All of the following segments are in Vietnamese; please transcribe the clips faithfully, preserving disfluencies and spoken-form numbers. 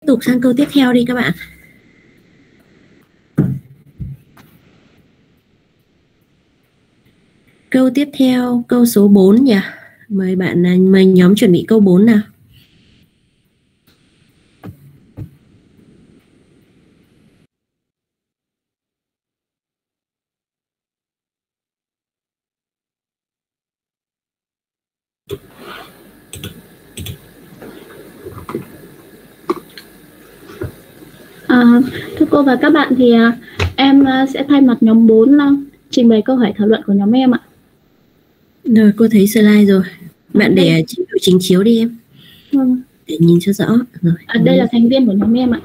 tục sang câu tiếp theo đi các bạn. Câu tiếp theo, câu số bốn nhỉ? Mời bạn, mời nhóm chuẩn bị câu bốn nào. À, thưa cô và các bạn thì à, em à, sẽ thay mặt nhóm bốn à, trình bày câu hỏi thảo luận của nhóm em ạ. Rồi, cô thấy slide rồi. Bạn để trình độ trình chiếu đi em. Vâng. Để nhìn cho rõ. Rồi. À, đây là thành viên của nhóm em ạ.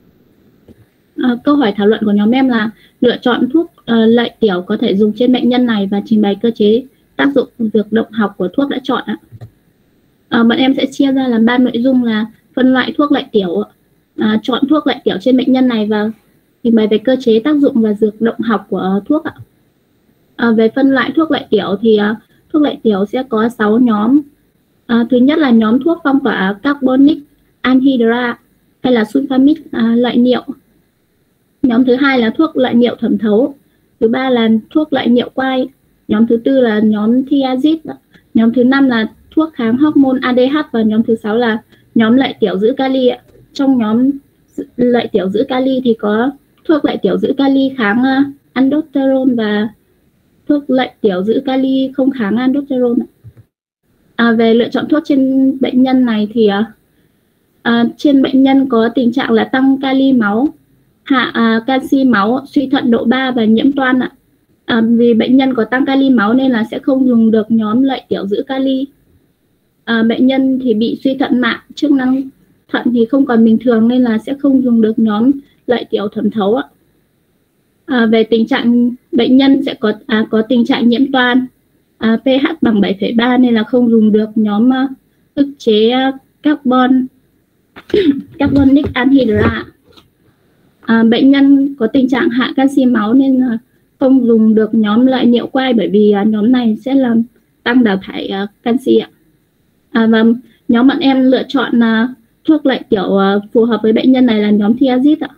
À, câu hỏi thảo luận của nhóm em là lựa chọn thuốc uh, lợi tiểu có thể dùng trên bệnh nhân này và trình bày cơ chế tác dụng dược động học của thuốc đã chọn ạ. À, bọn em sẽ chia ra làm ba nội dung là phân loại thuốc lợi tiểu, à, chọn thuốc lợi tiểu trên bệnh nhân này và trình bày về cơ chế tác dụng và dược động học của uh, thuốc ạ. À, về phân loại thuốc lợi tiểu thì uh, thuốc lợi tiểu sẽ có sáu nhóm. À, thứ nhất là nhóm thuốc phong tỏa carbonic anhydride hay là sulfamic à, lợi niệu. Nhóm thứ hai là thuốc lợi niệu thẩm thấu. Thứ ba là thuốc lợi niệu quai. Nhóm thứ tư là nhóm thiazid. Nhóm thứ năm là thuốc kháng hormone a đê hát và nhóm thứ sáu là nhóm lợi tiểu giữ kali. Trong nhóm lợi tiểu giữ kali thì có thuốc lợi tiểu giữ kali kháng aldosterone và thuốc lợi tiểu giữ kali không kháng aldosterone. À, về lựa chọn thuốc trên bệnh nhân này thì à, trên bệnh nhân có tình trạng là tăng kali máu, hạ à, canxi máu, suy thận độ ba và nhiễm toan ạ. À, vì bệnh nhân có tăng kali máu nên là sẽ không dùng được nhóm lợi tiểu giữ kali. À, bệnh nhân thì bị suy thận mạng, chức năng thận thì không còn bình thường nên là sẽ không dùng được nhóm lợi tiểu thẩm thấu ạ. À, về tình trạng bệnh nhân sẽ có à, có tình trạng nhiễm toan, à, pH bằng bảy phẩy ba nên là không dùng được nhóm uh, ức chế uh, carbon carbonic anhydride. À, bệnh nhân có tình trạng hạ canxi máu nên là không dùng được nhóm lợi niệu quai bởi vì uh, nhóm này sẽ làm tăng đào thải uh, canxi ạ. À, và nhóm bọn em lựa chọn uh, thuốc lợi tiểu uh, phù hợp với bệnh nhân này là nhóm thiazid ạ.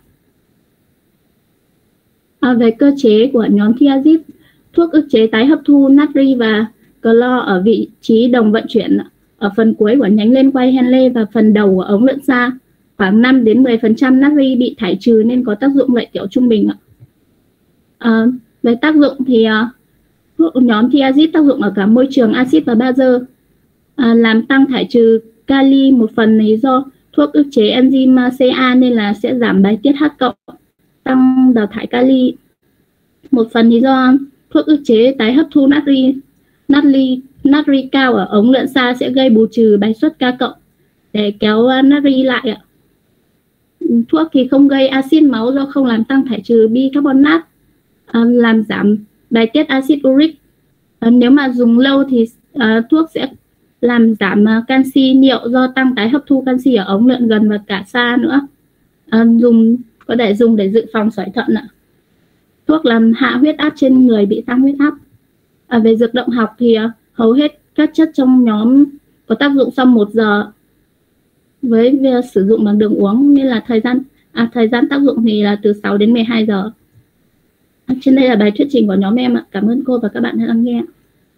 À, về cơ chế của nhóm thiazid, thuốc ức chế tái hấp thu natri và clo ở vị trí đồng vận chuyển ở phần cuối của nhánh lên quai Henle và phần đầu của ống lượn xa. Khoảng năm đến mười phần trăm natri bị thải trừ nên có tác dụng lợi tiểu trung bình ạ. À, về tác dụng thì thuốc nhóm thiazid tác dụng ở cả môi trường axit và bazơ, à, làm tăng thải trừ kali. Một phần lý do thuốc ức chế enzyme xê a nên là sẽ giảm bài tiết H cộng, tăng đào thải kali. Một phần lý do thuốc ức chế tái hấp thu natri natri natri cao ở ống lượn xa sẽ gây bù trừ bài xuất K cộng để kéo natri lại ạ. Thuốc thì không gây axit máu do không làm tăng thải trừ bicarbonate, à, làm giảm bài tiết axit uric. À, nếu mà dùng lâu thì à, thuốc sẽ làm giảm uh, canxi niệu do tăng tái hấp thu canxi ở ống lượn gần và cả xa nữa. À, dùng có thể dùng để dự phòng sỏi thận ạ. Thuốc làm hạ huyết áp trên người bị tăng huyết áp. À, về dược động học thì uh, hầu hết các chất trong nhóm có tác dụng sau một giờ với việc sử dụng bằng đường uống nên là thời gian à, thời gian tác dụng thì là từ sáu đến mười hai giờ. À, trên đây là bài thuyết trình của nhóm em ạ. Cảm ơn cô và các bạn đã lắng nghe.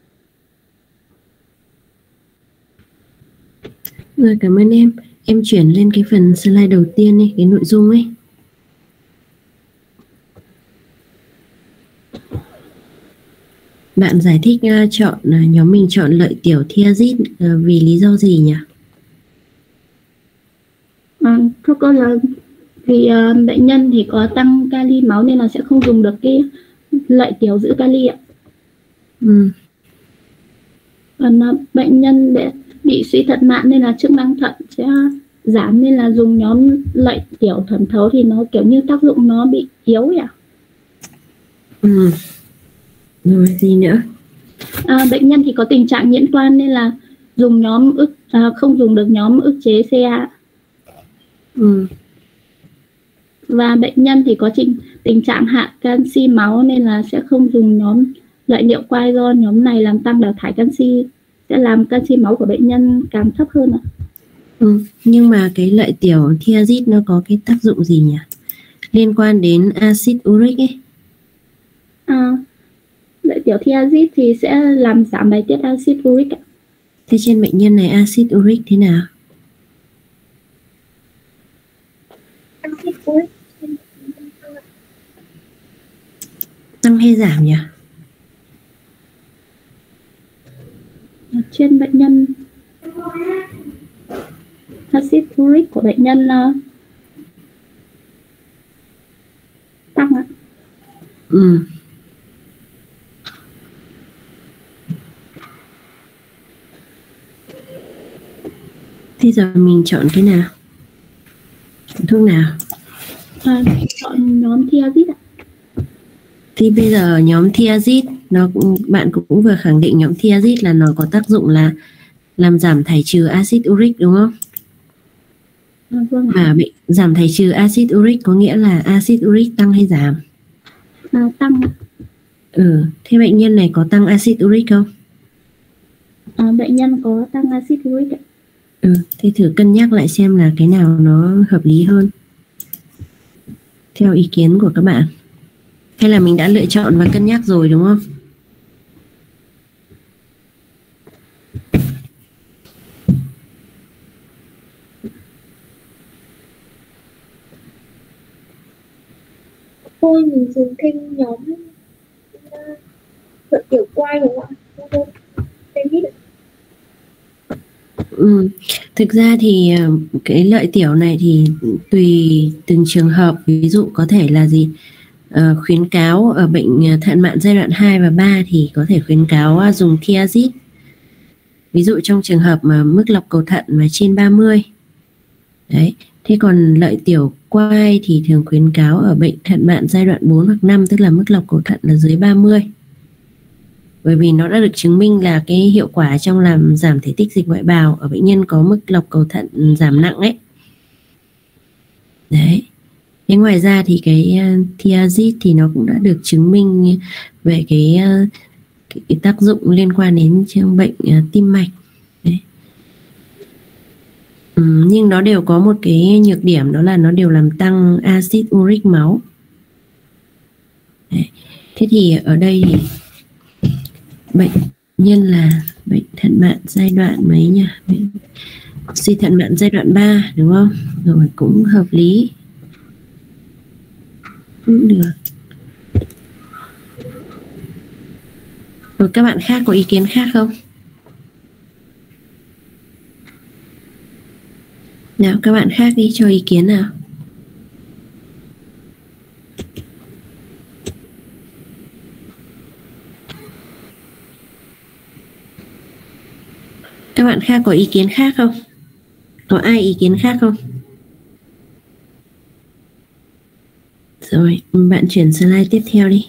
Rồi, cảm ơn em. Em chuyển lên cái phần slide đầu tiên ấy, cái nội dung ấy. Bạn giải thích uh, chọn uh, nhóm mình chọn lợi tiểu thiazid uh, vì lý do gì nhỉ? À, thưa cô là vì uh, bệnh nhân thì có tăng kali máu nên là sẽ không dùng được cái lợi tiểu giữ kali ạ. Ừ. Còn uh, bệnh nhân để bị suy thận mạng nên là chức năng thận sẽ giảm nên là dùng nhóm lợi tiểu thẩm thấu thì nó kiểu như tác dụng nó bị yếu ạ. Ừ. Rồi gì nữa? À, bệnh nhân thì có tình trạng nhiễm toan nên là dùng nhóm ức à, không dùng được nhóm ức chế xê a. Ừ. Và bệnh nhân thì có trình, tình trạng hạ canxi máu nên là sẽ không dùng nhóm lợi niệu quai do nhóm này làm tăng đào thải canxi, sẽ làm canxi máu của bệnh nhân càng thấp hơn ạ. Ừ, nhưng mà cái lợi tiểu thiazid nó có cái tác dụng gì nhỉ? Liên quan đến axit uric ấy. À, lợi tiểu thiazid thì sẽ làm giảm bài tiết axit uric ạ. Thế trên bệnh nhân này axit uric thế nào? Axit uric tăng hay giảm nhỉ? Trên bệnh nhân axit uric của bệnh nhân uh, tăng ạ. Ừ. Thế giờ mình chọn cái nào? Chọn thuốc nào? À, chọn nhóm thiazid ạ. Thì bây giờ nhóm thiazid nó cũng, bạn cũng vừa khẳng định nhóm thiazid là nó có tác dụng là làm giảm thải trừ axit uric đúng không? À, vâng. Mà bị giảm thải trừ axit uric có nghĩa là axit uric tăng hay giảm? À, tăng. Ừ, thế bệnh nhân này có tăng axit uric không? À, bệnh nhân có tăng axit uric ạ. Ừ, thế thử cân nhắc lại xem là cái nào nó hợp lý hơn theo ý kiến của các bạn. Hay là mình đã lựa chọn và cân nhắc rồi đúng không? Thôi mình dùng thêm nhóm lợi tiểu quai đúng không ạ? Ừ. Thực ra thì cái lợi tiểu này thì tùy từng trường hợp, ví dụ có thể là gì, uh, khuyến cáo ở bệnh thận mạn giai đoạn hai và ba thì có thể khuyến cáo dùng thiazid, ví dụ trong trường hợp mà mức lọc cầu thận mà trên ba mươi. Đấy. Thế còn lợi tiểu quai thì thường khuyến cáo ở bệnh thận mạn giai đoạn bốn hoặc năm, tức là mức lọc cầu thận là dưới ba mươi. Bởi vì nó đã được chứng minh là cái hiệu quả trong làm giảm thể tích dịch ngoại bào ở bệnh nhân có mức lọc cầu thận giảm nặng ấy. Đấy. Thế ngoài ra thì cái uh, thiazid thì nó cũng đã được chứng minh về cái, uh, cái, cái tác dụng liên quan đến trong bệnh uh, tim mạch. Đấy. Ừ, nhưng nó đều có một cái nhược điểm, đó là nó đều làm tăng axit uric máu. Đấy. Thế thì ở đây thì bệnh nhân là bệnh thận mạn giai đoạn mấy nhỉ? Suy thận mạn giai đoạn ba đúng không? Rồi, cũng hợp lý. Cũng được. Rồi các bạn khác có ý kiến khác không? Nào các bạn khác đi, cho ý kiến nào. Các bạn khác có ý kiến khác không? Có ai ý kiến khác không? Rồi, bạn chuyển slide tiếp theo đi.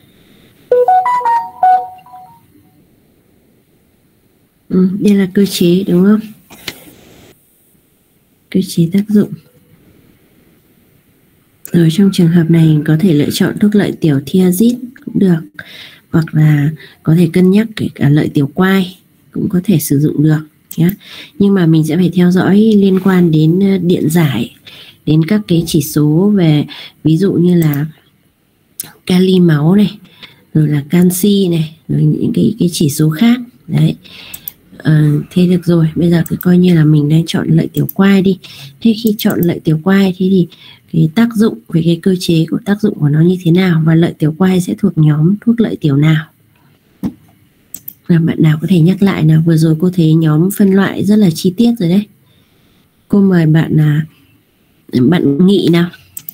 Ừ, đây là cơ chế đúng không? Cơ chế tác dụng. Rồi trong trường hợp này có thể lựa chọn thuốc lợi tiểu thiazid cũng được. Hoặc là có thể cân nhắc kể cả lợi tiểu quai cũng có thể sử dụng được nhé. Nhưng mà mình sẽ phải theo dõi liên quan đến điện giải, đến các cái chỉ số về ví dụ như là kali máu này, rồi là canxi này, rồi những cái cái chỉ số khác. Đấy. À, thế được rồi, bây giờ cứ coi như là mình đang chọn lợi tiểu quai đi. Thế khi chọn lợi tiểu quai thì, thì cái tác dụng về cái cơ chế của tác dụng của nó như thế nào, và lợi tiểu quai sẽ thuộc nhóm thuốc lợi tiểu nào? Là bạn nào có thể nhắc lại nào? Vừa rồi cô thấy nhóm phân loại rất là chi tiết rồi đấy. Cô mời bạn là bạn Nghị nào.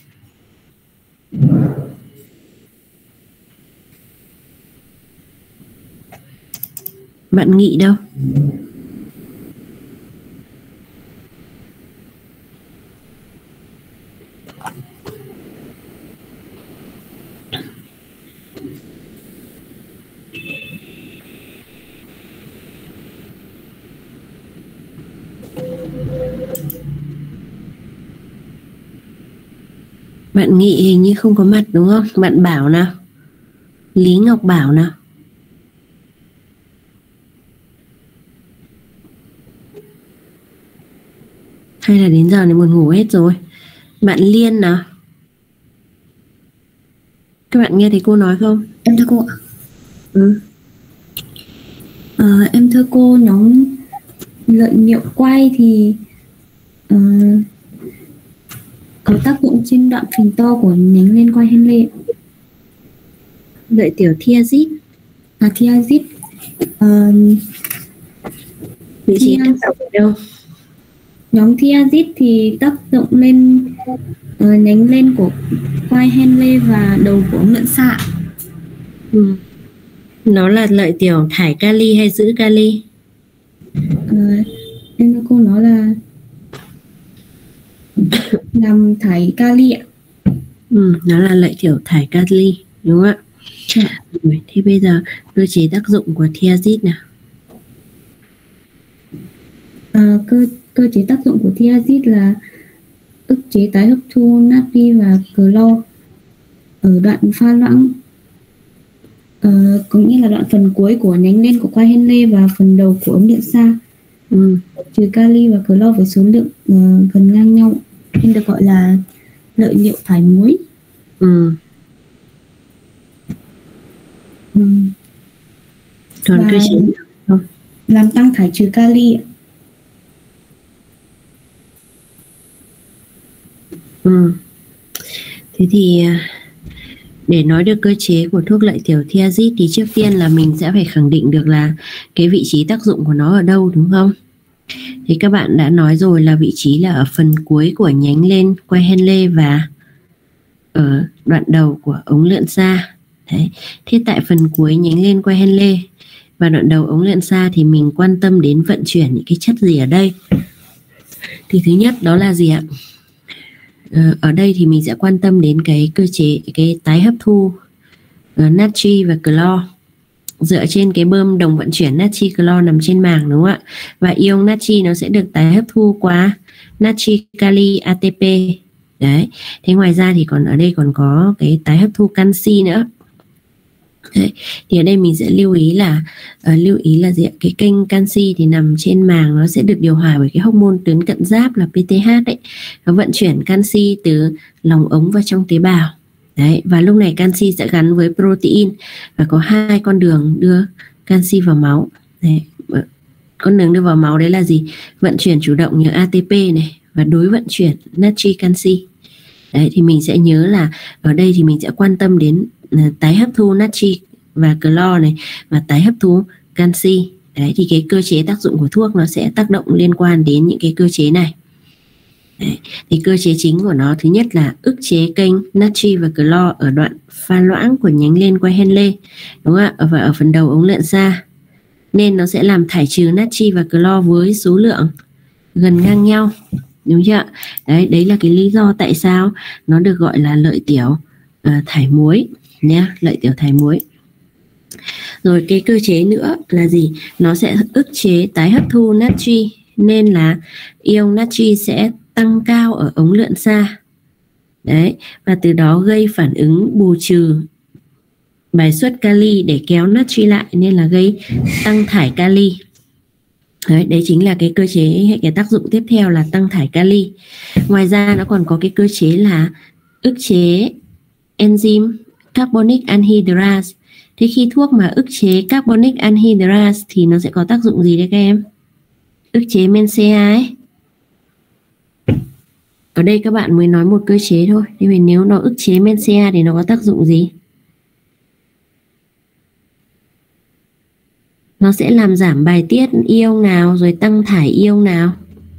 Bạn Nghị đâu? Bạn Nghị hình như không có mặt đúng không? Bạn Bảo nào. Lý Ngọc Bảo nào. Hay là đến giờ này buồn ngủ hết rồi? Bạn Liên nào? Các bạn nghe thấy cô nói không? Em thưa cô ạ. Ừ. Ờ, em thưa cô, nhóm lợi niệu quay thì uh, có tác dụng trên đoạn phình to của nhánh lên quay Henle. Lợi tiểu thiazid. À, thiazid. Uh, Vị trí tác động ở đâu? Nhóm thiazid thì tác động lên uh, nhánh lên của quai Henle và đầu của ống lượn xạ. Ừ. Nó là lợi tiểu thải kali hay giữ kali? Uh, em thưa cô, nó là làm thải kali ạ. Ừ, nó là lợi tiểu thải kali, đúng không ạ? Dạ. Rồi, thế bây giờ cơ chế tác dụng của thiazid nào? À, cơ cơ chế tác dụng của thiazid là ức chế tái hấp thu natri và clo ở đoạn pha loãng, uh, có nghĩa là đoạn phần cuối của nhánh lên của quai Henle và phần đầu của ống điện xa. Ừ. Trừ kali và clo với số lượng uh, gần ngang nhau, nên được gọi là lợi niệu thải muối. Ừ. Ừ. Còn cơ chế không? Làm tăng thải trừ kali ạ. Ừ. Thế thì để nói được cơ chế của thuốc lợi tiểu thiazid thì trước tiên là mình sẽ phải khẳng định được là cái vị trí tác dụng của nó ở đâu, đúng không? Thì các bạn đã nói rồi là vị trí là ở phần cuối của nhánh lên quai Henle và ở đoạn đầu của ống lượn xa. Đấy. Thế tại phần cuối nhánh lên quai Henle và đoạn đầu ống lượn xa thì mình quan tâm đến vận chuyển những cái chất gì ở đây? Thì thứ nhất đó là gì ạ? Ở đây thì mình sẽ quan tâm đến cái cơ chế, cái tái hấp thu uh, natri và clo dựa trên cái bơm đồng vận chuyển natri clo nằm trên màng, đúng không ạ? Và ion natri nó sẽ được tái hấp thu qua natri kali a tê pê. Đấy. Thế ngoài ra thì còn ở đây còn có cái tái hấp thu canxi nữa. Đấy. Thì ở đây mình sẽ lưu ý là uh, lưu ý là gì ạ? Cái kênh canxi thì nằm trên màng, nó sẽ được điều hòa bởi cái hormone tuyến cận giáp là pê tê hát đấy. Nó vận chuyển canxi từ lòng ống vào trong tế bào. Đấy, và lúc này canxi sẽ gắn với protein và có hai con đường đưa canxi vào máu. Đấy. Con đường đưa vào máu đấy là gì? Vận chuyển chủ động như a tê pê này và đối vận chuyển natri canxi. Đấy, thì mình sẽ nhớ là ở đây thì mình sẽ quan tâm đến uh, tái hấp thu natri và clo này và tái hấp thu canxi. Đấy, thì cái cơ chế tác dụng của thuốc nó sẽ tác động liên quan đến những cái cơ chế này. Đấy, thì cơ chế chính của nó thứ nhất là ức chế kênh natri và clo ở đoạn pha loãng của nhánh lên quai Henle, đúng không ạ? Và ở phần đầu ống lượn xa, nên nó sẽ làm thải trừ natri và clo với số lượng gần ngang nhau, đúng chưa? Đấy, đấy là cái lý do tại sao nó được gọi là lợi tiểu uh, thải muối nhé, lợi tiểu thải muối. Rồi cái cơ chế nữa là gì? Nó sẽ ức chế tái hấp thu natri, nên là ion natri sẽ tăng cao ở ống lượn xa. Đấy, và từ đó gây phản ứng bù trừ bài xuất kali để kéo natri lại, nên là gây tăng thải kali. Đấy, đấy chính là cái cơ chế hay cái tác dụng tiếp theo là tăng thải kali. Ngoài ra nó còn có cái cơ chế là ức chế enzyme carbonic anhydrase. Thế khi thuốc mà ức chế carbonic anhydrase thì nó sẽ có tác dụng gì đấy các em? Ức chế men xê a ấy. Ở đây các bạn mới nói một cơ chế thôi. Thế vì nếu nó ức chế men xê a thì nó có tác dụng gì? Nó sẽ làm giảm bài tiết ion nào rồi tăng thải ion nào?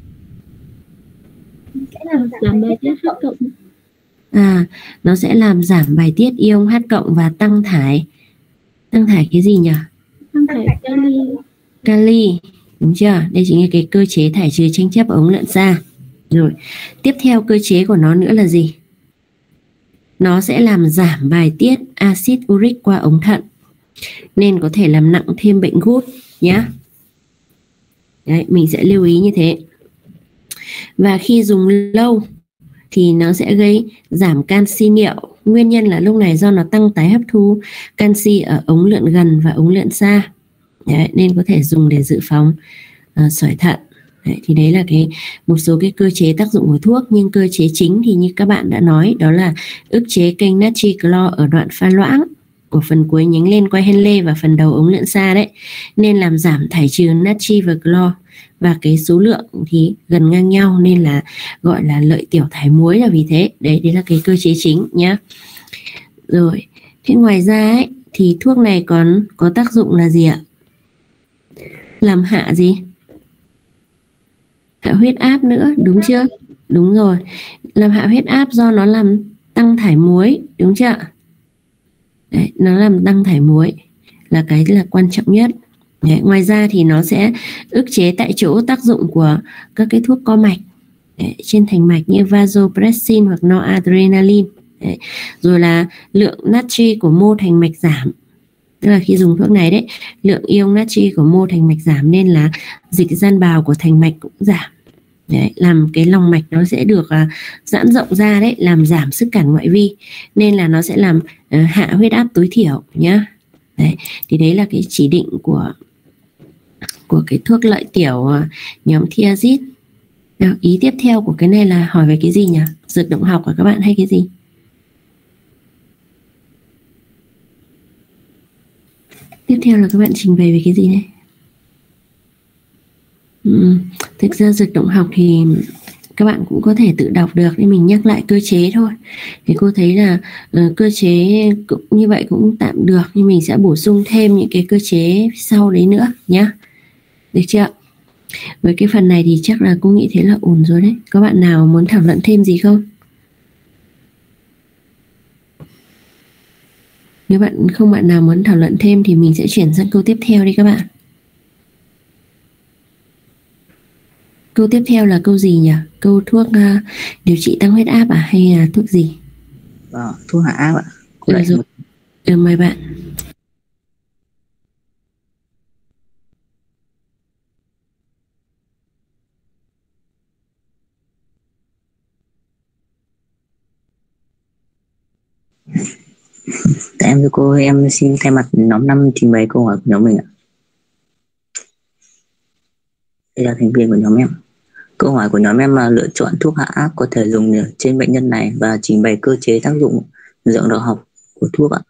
Giảm bài tiết H cộng. À, nó sẽ làm giảm bài tiết ion H cộng và tăng thải tăng thải cái gì nhỉ? Tăng thải kali. Kali, đúng chưa? Đây chính là cái cơ chế thải trừ tranh chấp ống lượn xa. Rồi, tiếp theo cơ chế của nó nữa là gì? Nó sẽ làm giảm bài tiết axit uric qua ống thận, nên có thể làm nặng thêm bệnh gút nhé. Đấy, mình sẽ lưu ý như thế. Và khi dùng lâu thì nó sẽ gây giảm canxi niệu. Nguyên nhân là lúc này do nó tăng tái hấp thu canxi ở ống lượn gần và ống lượn xa. Đấy, nên có thể dùng để dự phòng uh, sỏi thận Đấy, thì đấy là cái một số cái cơ chế tác dụng của thuốc, nhưng cơ chế chính thì như các bạn đã nói đó là ức chế kênh natri clo ở đoạn pha loãng của phần cuối nhánh lên quai Henle và phần đầu ống lượn xa đấy, nên làm giảm thải trừ natri và clo, và cái số lượng thì gần ngang nhau nên là gọi là lợi tiểu thải muối là vì thế. Đấy, đấy là cái cơ chế chính nhá. Rồi, thế ngoài ra ấy, thì thuốc này còn có tác dụng là gì ạ? Làm hạ gì? Hạ huyết áp nữa, đúng chưa? Đúng rồi, làm hạ huyết áp do nó làm tăng thải muối, đúng chưa? Đấy, nó làm tăng thải muối là cái là quan trọng nhất. Đấy, ngoài ra thì nó sẽ ức chế tại chỗ tác dụng của các cái thuốc co mạch đấy, trên thành mạch như vasopressin hoặc noradrenaline. Đấy. Rồi là lượng natri của mô thành mạch giảm, tức là khi dùng thuốc này đấy, lượng ion natri của mô thành mạch giảm nên là dịch gian bào của thành mạch cũng giảm. Đấy, làm cái lòng mạch nó sẽ được uh, giãn rộng ra đấy, làm giảm sức cản ngoại vi, nên là nó sẽ làm uh, hạ huyết áp tối thiểu nhá. Đấy, thì đấy là cái chỉ định của của cái thuốc lợi tiểu uh, nhóm thiazid. Ý tiếp theo của cái này là hỏi về cái gì nhỉ? Dược động học của các bạn hay cái gì? Tiếp theo là các bạn trình bày về cái gì này? Ừ, thực ra dược động học thì các bạn cũng có thể tự đọc được, nên mình nhắc lại cơ chế thôi. Thì cô thấy là uh, cơ chế cũng như vậy cũng tạm được, nhưng mình sẽ bổ sung thêm những cái cơ chế sau đấy nữa nhá. Được chưa? Với cái phần này thì chắc là cô nghĩ thế là ổn rồi đấy. Có bạn nào muốn thảo luận thêm gì không? Nếu bạn không bạn nào muốn thảo luận thêm thì mình sẽ chuyển sang câu tiếp theo đi các bạn. Câu tiếp theo là câu gì nhỉ? Câu thuốc uh, điều trị tăng huyết áp à hay là thuốc gì? Ờ, thuốc hạ áp ạ. Ừ, rồi. Ừ, mời bạn. Em thưa cô, em xin thay mặt nhóm năm trình bày câu hỏi của nhóm mình ạ. Đây là thành viên của nhóm em. Câu hỏi của nhóm em là lựa chọn thuốc hạ áp có thể dùng trên bệnh nhân này và trình bày cơ chế tác dụng dược đạo học của thuốc ạ.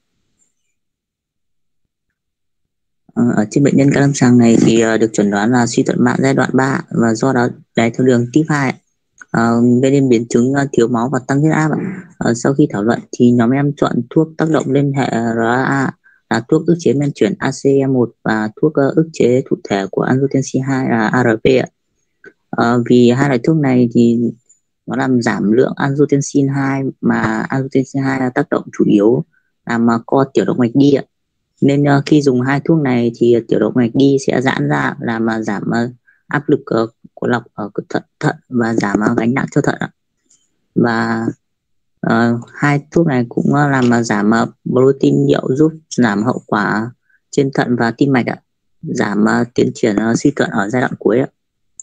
Ở trên bệnh nhân ca lâm sàng này thì được chẩn đoán là suy thận mạn giai đoạn ba và do đó đái tháo đường type hai gây nên biến chứng thiếu máu và tăng huyết áp. À, sau khi thảo luận thì nhóm em chọn thuốc tác động lên hệ rờ a a là thuốc ức chế men chuyển a xê e một và thuốc uh, ức chế thụ thể của angiotensin hai là a rờ pê. À, vì hai loại thuốc này thì nó làm giảm lượng angiotensin hai, mà angiotensin hai là tác động chủ yếu làm uh, co tiểu động mạch đi ạ. Nên uh, khi dùng hai thuốc này thì tiểu động mạch đi sẽ giãn ra, làm uh, giảm uh, áp lực uh, của lọc ở thận, thận và giảm uh, gánh nặng cho thận ạ. Và uh, hai thuốc này cũng uh, làm uh, giảm uh, protein niệu, giúp giảm hậu quả trên thận và tim mạch ạ, giảm uh, tiến triển uh, suy thận ở giai đoạn cuối ạ.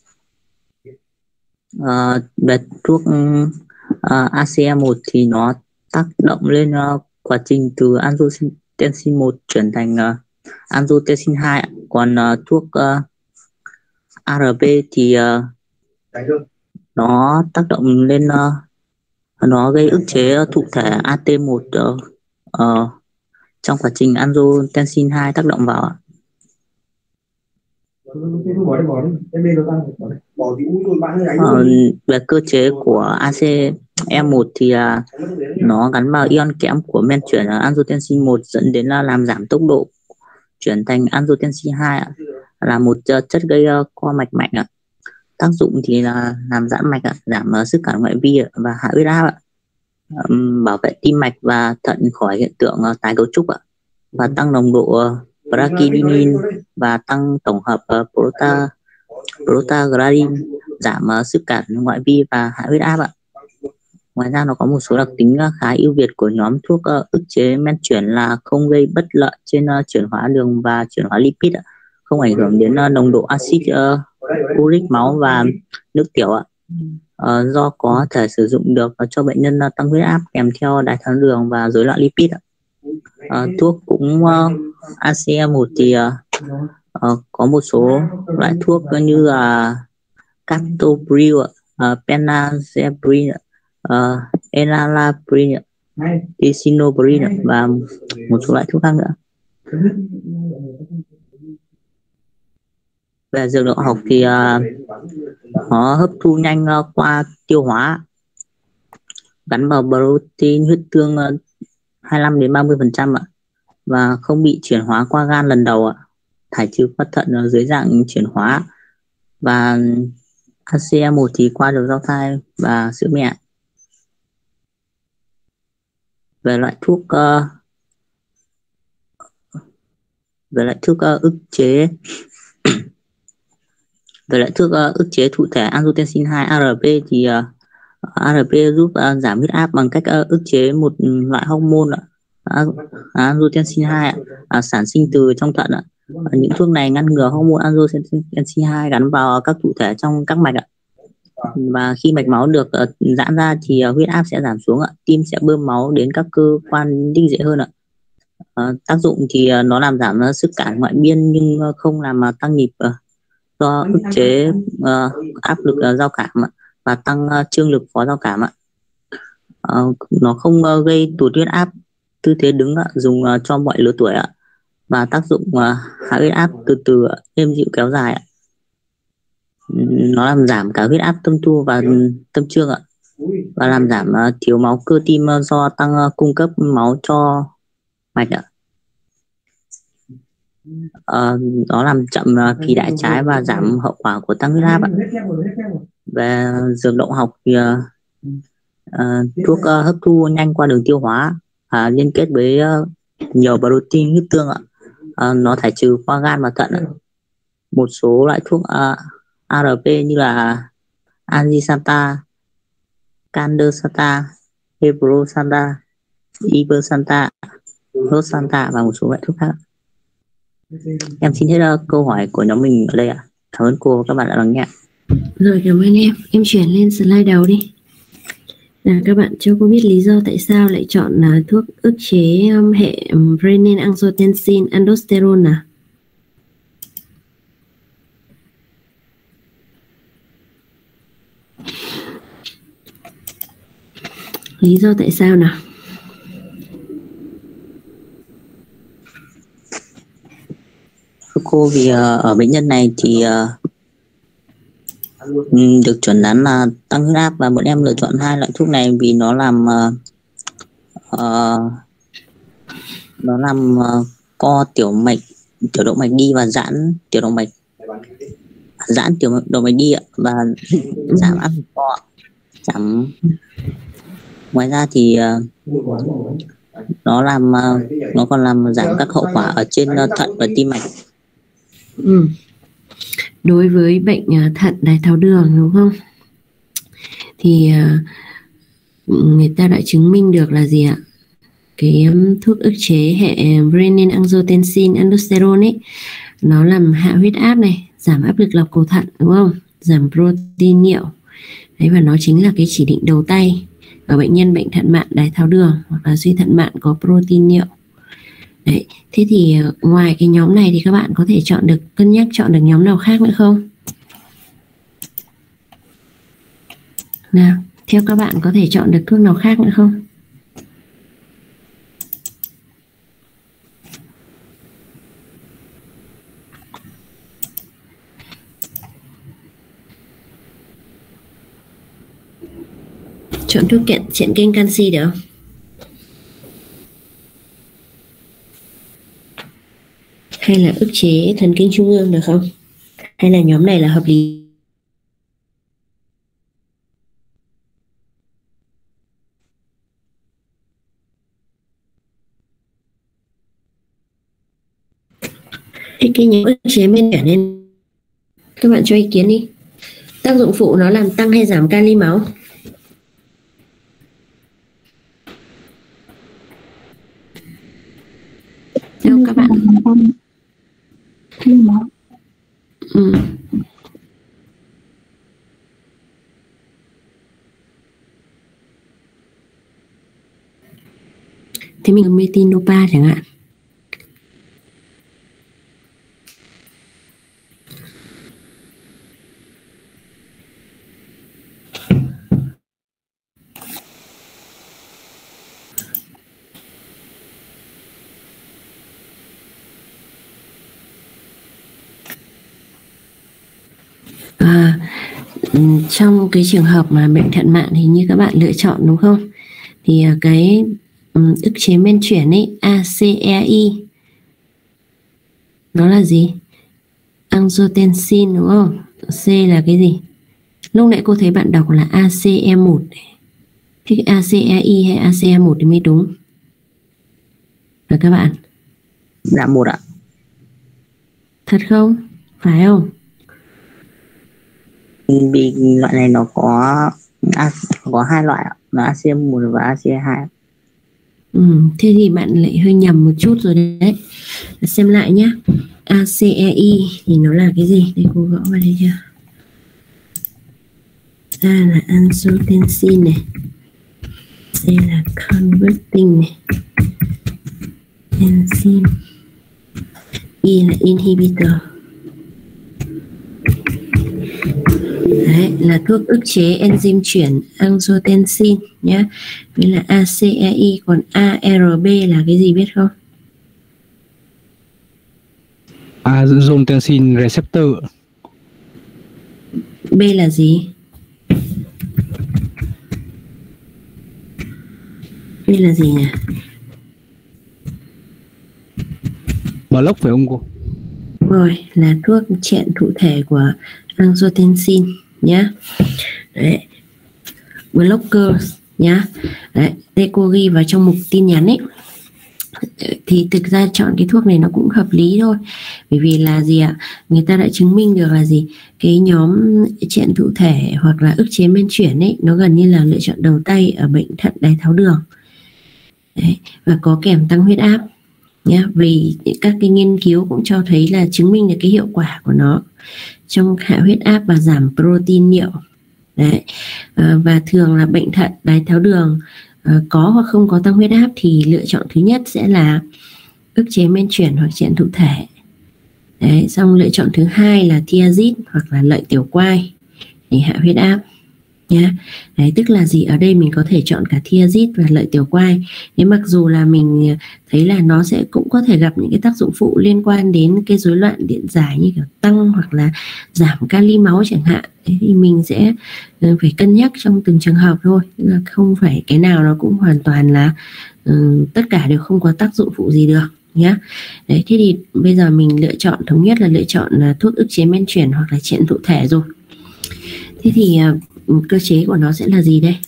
Uh, về thuốc uh, a xê e một thì nó tác động lên uh, quá trình từ angiotensin một chuyển thành uh, angiotensin hai ạ. Còn uh, thuốc uh, a rờ pê thì uh, nó tác động lên uh, nó gây ức chế thụ thể a tê một uh, uh, trong quá trình angiotensin hai tác động vào ạ. Uh, về cơ chế của a xê e một thì uh, nó gắn vào ion kẽm của men chuyển uh, angiotensin một, dẫn đến uh, làm giảm tốc độ chuyển thành angiotensin hai uh, là một uh, chất gây uh, co mạch mạnh uh. Tác dụng thì là làm giãn mạch uh, giảm uh, sức cản ngoại vi uh, và hạ huyết áp uh. um, bảo vệ tim mạch và thận khỏi hiện tượng uh, tái cấu trúc uh, và tăng nồng độ uh, bradykinin và tăng tổng hợp uh, prota prostaglandin, giảm uh, sức cản ngoại vi và hạ huyết áp ạ. Ngoài ra nó có một số đặc tính uh, khá ưu việt của nhóm thuốc uh, ức chế men chuyển là không gây bất lợi trên uh, chuyển hóa đường và chuyển hóa lipid ạ, không ảnh hưởng đến uh, nồng độ axit uh, uric máu và nước tiểu ạ. Uh, do có thể sử dụng được uh, cho bệnh nhân uh, tăng huyết áp kèm theo đái tháo đường và rối loạn lipid ạ. Uh, thuốc cũng uh, a xê e một thì uh, uh, có một số loại thuốc như là captopril, uh, penazepril, uh, enalapril, lisinopril và một số loại thuốc khác nữa. Về dược động học thì uh, nó hấp thu nhanh uh, qua tiêu hóa, gắn vào protein huyết tương uh, hai mươi lăm đến ba mươi phần trăm ạ, và không bị chuyển hóa qua gan lần đầu ạ, thải trừ qua thận ở dưới dạng chuyển hóa, và a xê e một thì qua đường giao thai và sữa mẹ. Về loại thuốc uh, về loại thuốc uh, ức chế về loại thuốc uh, ức chế thụ thể angiotensin hai A R P thì uh, A R P giúp uh, giảm huyết áp bằng cách uh, ức chế một loại hormone uh, angiotensin hai uh, sản sinh từ trong thận. Uh. Những thuốc này ngăn ngừa hormone angiotensin hai gắn vào các thụ thể trong các mạch. Uh. Và khi mạch máu được uh, giãn ra thì uh, huyết áp sẽ giảm xuống. Uh. Tim sẽ bơm máu đến các cơ quan đinh dễ hơn. Uh. Uh, tác dụng thì uh, nó làm giảm uh, sức cản ngoại biên nhưng uh, không làm uh, tăng nhịp uh, do ức chế uh, áp lực uh, giao cảm uh, và tăng uh, trương lực phó giao cảm. Uh, nó không uh, gây tụt huyết áp tư thế đứng, uh, dùng uh, cho mọi lứa tuổi, uh, và tác dụng uh, hạ huyết áp từ từ uh, êm dịu kéo dài. Uh. Nó làm giảm cả huyết áp tâm thu và tâm trương, uh, và làm giảm uh, thiếu máu cơ tim uh, do tăng uh, cung cấp máu cho mạch. Uh. Uh, nó làm chậm uh, khí đại trái và giảm hậu quả của tăng huyết áp. Về dược động học thì uh, uh, thuốc uh, hấp thu nhanh qua đường tiêu hóa, uh, liên kết với uh, nhiều protein huyết tương, uh, nó thải trừ qua gan và thận. Uh. Một số loại thuốc uh, A R P như là Anzisanta, Candesanta, Hebrosanta, Ibersanta, Rosanta và một số loại thuốc khác. Em xin hết uh, câu hỏi của nhóm mình ở đây ạ. À. Cảm ơn cô và các bạn đã lắng nghe. Rồi, cảm ơn em. Em chuyển lên slide đầu đi. À, các bạn cho cô biết lý do tại sao lại chọn uh, thuốc ức chế um, hệ um, renin angiotensin aldosterone à? Lý do tại sao nào? Cô vì uh, ở bệnh nhân này thì uh, được chuẩn đoán là tăng huyết áp, và bọn em lựa chọn hai loại thuốc này vì nó làm uh, uh, nó làm uh, co tiểu mạch tiểu động mạch đi và giãn tiểu động mạch giãn tiểu động mạch đi và giảm áp lực co, giảm. Ngoài ra thì uh, nó làm uh, nó còn làm giảm các hậu quả ở trên uh, thận và tim mạch. Ừ. Đối với bệnh uh, thận đái tháo đường đúng không? Thì uh, người ta đã chứng minh được là gì ạ? Cái um, thuốc ức chế hệ renin angiotensin aldosterone ấy, nó làm hạ huyết áp này, giảm áp lực lọc cầu thận đúng không? Giảm protein niệu. Đấy, và nó chính là cái chỉ định đầu tay ở bệnh nhân bệnh thận mạn đái tháo đường hoặc là suy thận mạn có protein niệu. Đấy, thế thì ngoài cái nhóm này thì các bạn có thể chọn được, cân nhắc chọn được nhóm nào khác nữa không? Nào, theo các bạn có thể chọn được thuốc nào khác nữa không? Chọn thuốc kiện chẹn kênh canxi được không? Hay là ức chế thần kinh trung ương được không? Hay là nhóm này là hợp lý? Cái, cái nhóm ức chế men trở nên, các bạn cho ý kiến đi. Tác dụng phụ nó làm tăng hay giảm kali máu? Theo các bạn. Ừ. Thế mình có metinopa chẳng hạn. À, trong cái trường hợp mà bệnh thận mạn thì như các bạn lựa chọn đúng không? Thì cái um, ức chế men chuyển ấy, a xê e i nó là gì? Angiotensin đúng không? C là cái gì? Lúc nãy cô thấy bạn đọc là a xê e một. Thế a xê e i hay a xê e một thì mới đúng. Rồi các bạn? Dạ một ạ. Thật không? Phải không? Vì loại này nó có có hai loại ạ, là a xê e một và a xê e hai. Ừ, thế thì bạn lại hơi nhầm một chút rồi đấy. Xem lại nhé. a xê e i thì nó là cái gì? Đây cô gõ vào đây chưa? A là angiotensin này, C là converting này, enzyme, I là inhibitor. Đấy là thuốc ức chế enzyme chuyển angiotensin nhé. Với là a xê e i, còn a rờ bê là cái gì biết không? Angiotensin receptor. B là gì? B là gì nhỉ? Block phải không cô? Rồi, là thuốc chẹn thụ thể của angiotensin nhá. Đấy. Blockers nhá. Đấy, đây cô ghi vào trong mục tin nhắn ấy. Thì thực ra chọn cái thuốc này nó cũng hợp lý thôi. Bởi vì là gì ạ? Người ta đã chứng minh được là gì? Cái nhóm chẹn thụ thể hoặc là ức chế men chuyển ấy, nó gần như là lựa chọn đầu tay ở bệnh thận đái tháo đường. Đấy, và có kèm tăng huyết áp nhé. Vì các cái nghiên cứu cũng cho thấy là chứng minh được cái hiệu quả của nó trong hạ huyết áp và giảm protein niệu. Đấy. À, và thường là bệnh thận đái tháo đường à, có hoặc không có tăng huyết áp thì lựa chọn thứ nhất sẽ là ức chế men chuyển hoặc chẹn thụ thể. Đấy, xong lựa chọn thứ hai là thiazid hoặc là lợi tiểu quai để hạ huyết áp nhá. Đấy, tức là gì, ở đây mình có thể chọn cả thiazid và lợi tiểu quai. Nếu mặc dù là mình thấy là nó sẽ cũng có thể gặp những cái tác dụng phụ liên quan đến cái rối loạn điện giải như kiểu tăng hoặc là giảm kali máu chẳng hạn. Thế thì mình sẽ phải cân nhắc trong từng trường hợp thôi, tức là không phải cái nào nó cũng hoàn toàn là uh, tất cả đều không có tác dụng phụ gì được nhá. Đấy, thế thì bây giờ mình lựa chọn thống nhất là lựa chọn là thuốc ức chế men chuyển hoặc là chẹn thụ thể rồi. Thế thì uh, cơ chế của nó sẽ là gì đây?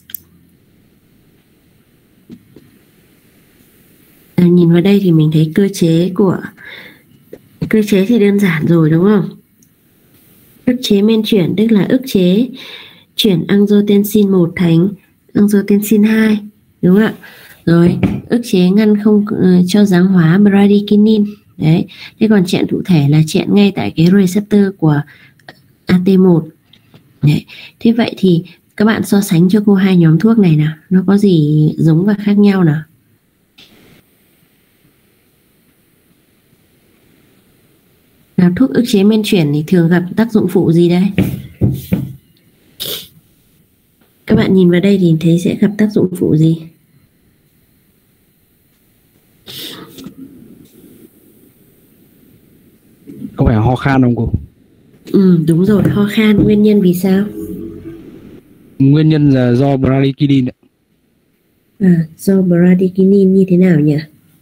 À, nhìn vào đây thì mình thấy cơ chế của cơ chế thì đơn giản rồi đúng không? Ức chế men chuyển tức là ức chế chuyển angiotensin một thành angiotensin hai đúng không ạ? Rồi ức chế ngăn không uh, cho giáng hóa bradykinin. Đấy. Thế còn chẹn thụ thể là chẹn ngay tại cái receptor của a tê một. Đấy. Thế vậy thì các bạn so sánh cho cô hai nhóm thuốc này nào, nó có gì giống và khác nhau nào? Nào, thuốc ức chế men chuyển thì thường gặp tác dụng phụ gì đây? Các bạn nhìn vào đây thì thấy sẽ gặp tác dụng phụ gì? Có phải ho khan không cô? Ừ, đúng rồi, ho khan. Nguyên nhân vì sao? Nguyên nhân là do bradykinin. À, do bradykinin như thế nào nhỉ?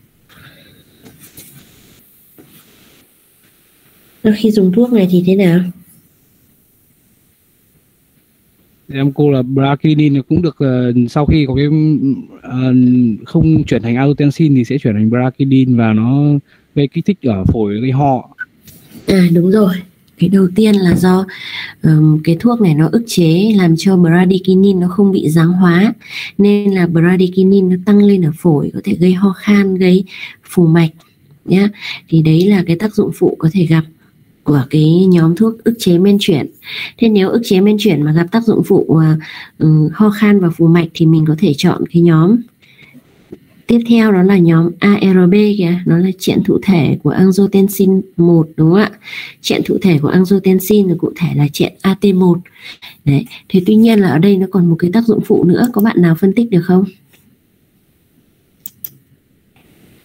Khi dùng thuốc này thì thế nào? Em cô là bradykinin cũng được uh, sau khi có cái uh, không chuyển thành angiotensin thì sẽ chuyển thành bradykinin và nó gây kích thích ở phổi, gây ho. À đúng rồi. Cái đầu tiên là do um, cái thuốc này nó ức chế làm cho bradykinin nó không bị giáng hóa, nên là bradykinin nó tăng lên ở phổi, có thể gây ho khan, gây phù mạch nhá. Thì đấy là cái tác dụng phụ có thể gặp của cái nhóm thuốc ức chế men chuyển. Thế nếu ức chế men chuyển mà gặp tác dụng phụ uh, uh, ho khan và phù mạch thì mình có thể chọn cái nhóm tiếp theo, đó là nhóm a rờ bê kìa, nó là chẹn thụ thể của angiotensin một đúng không ạ? Chẹn thụ thể của angiotensin thì cụ thể là chẹn a tê một. Đấy, thế tuy nhiên là ở đây nó còn một cái tác dụng phụ nữa, có bạn nào phân tích được không?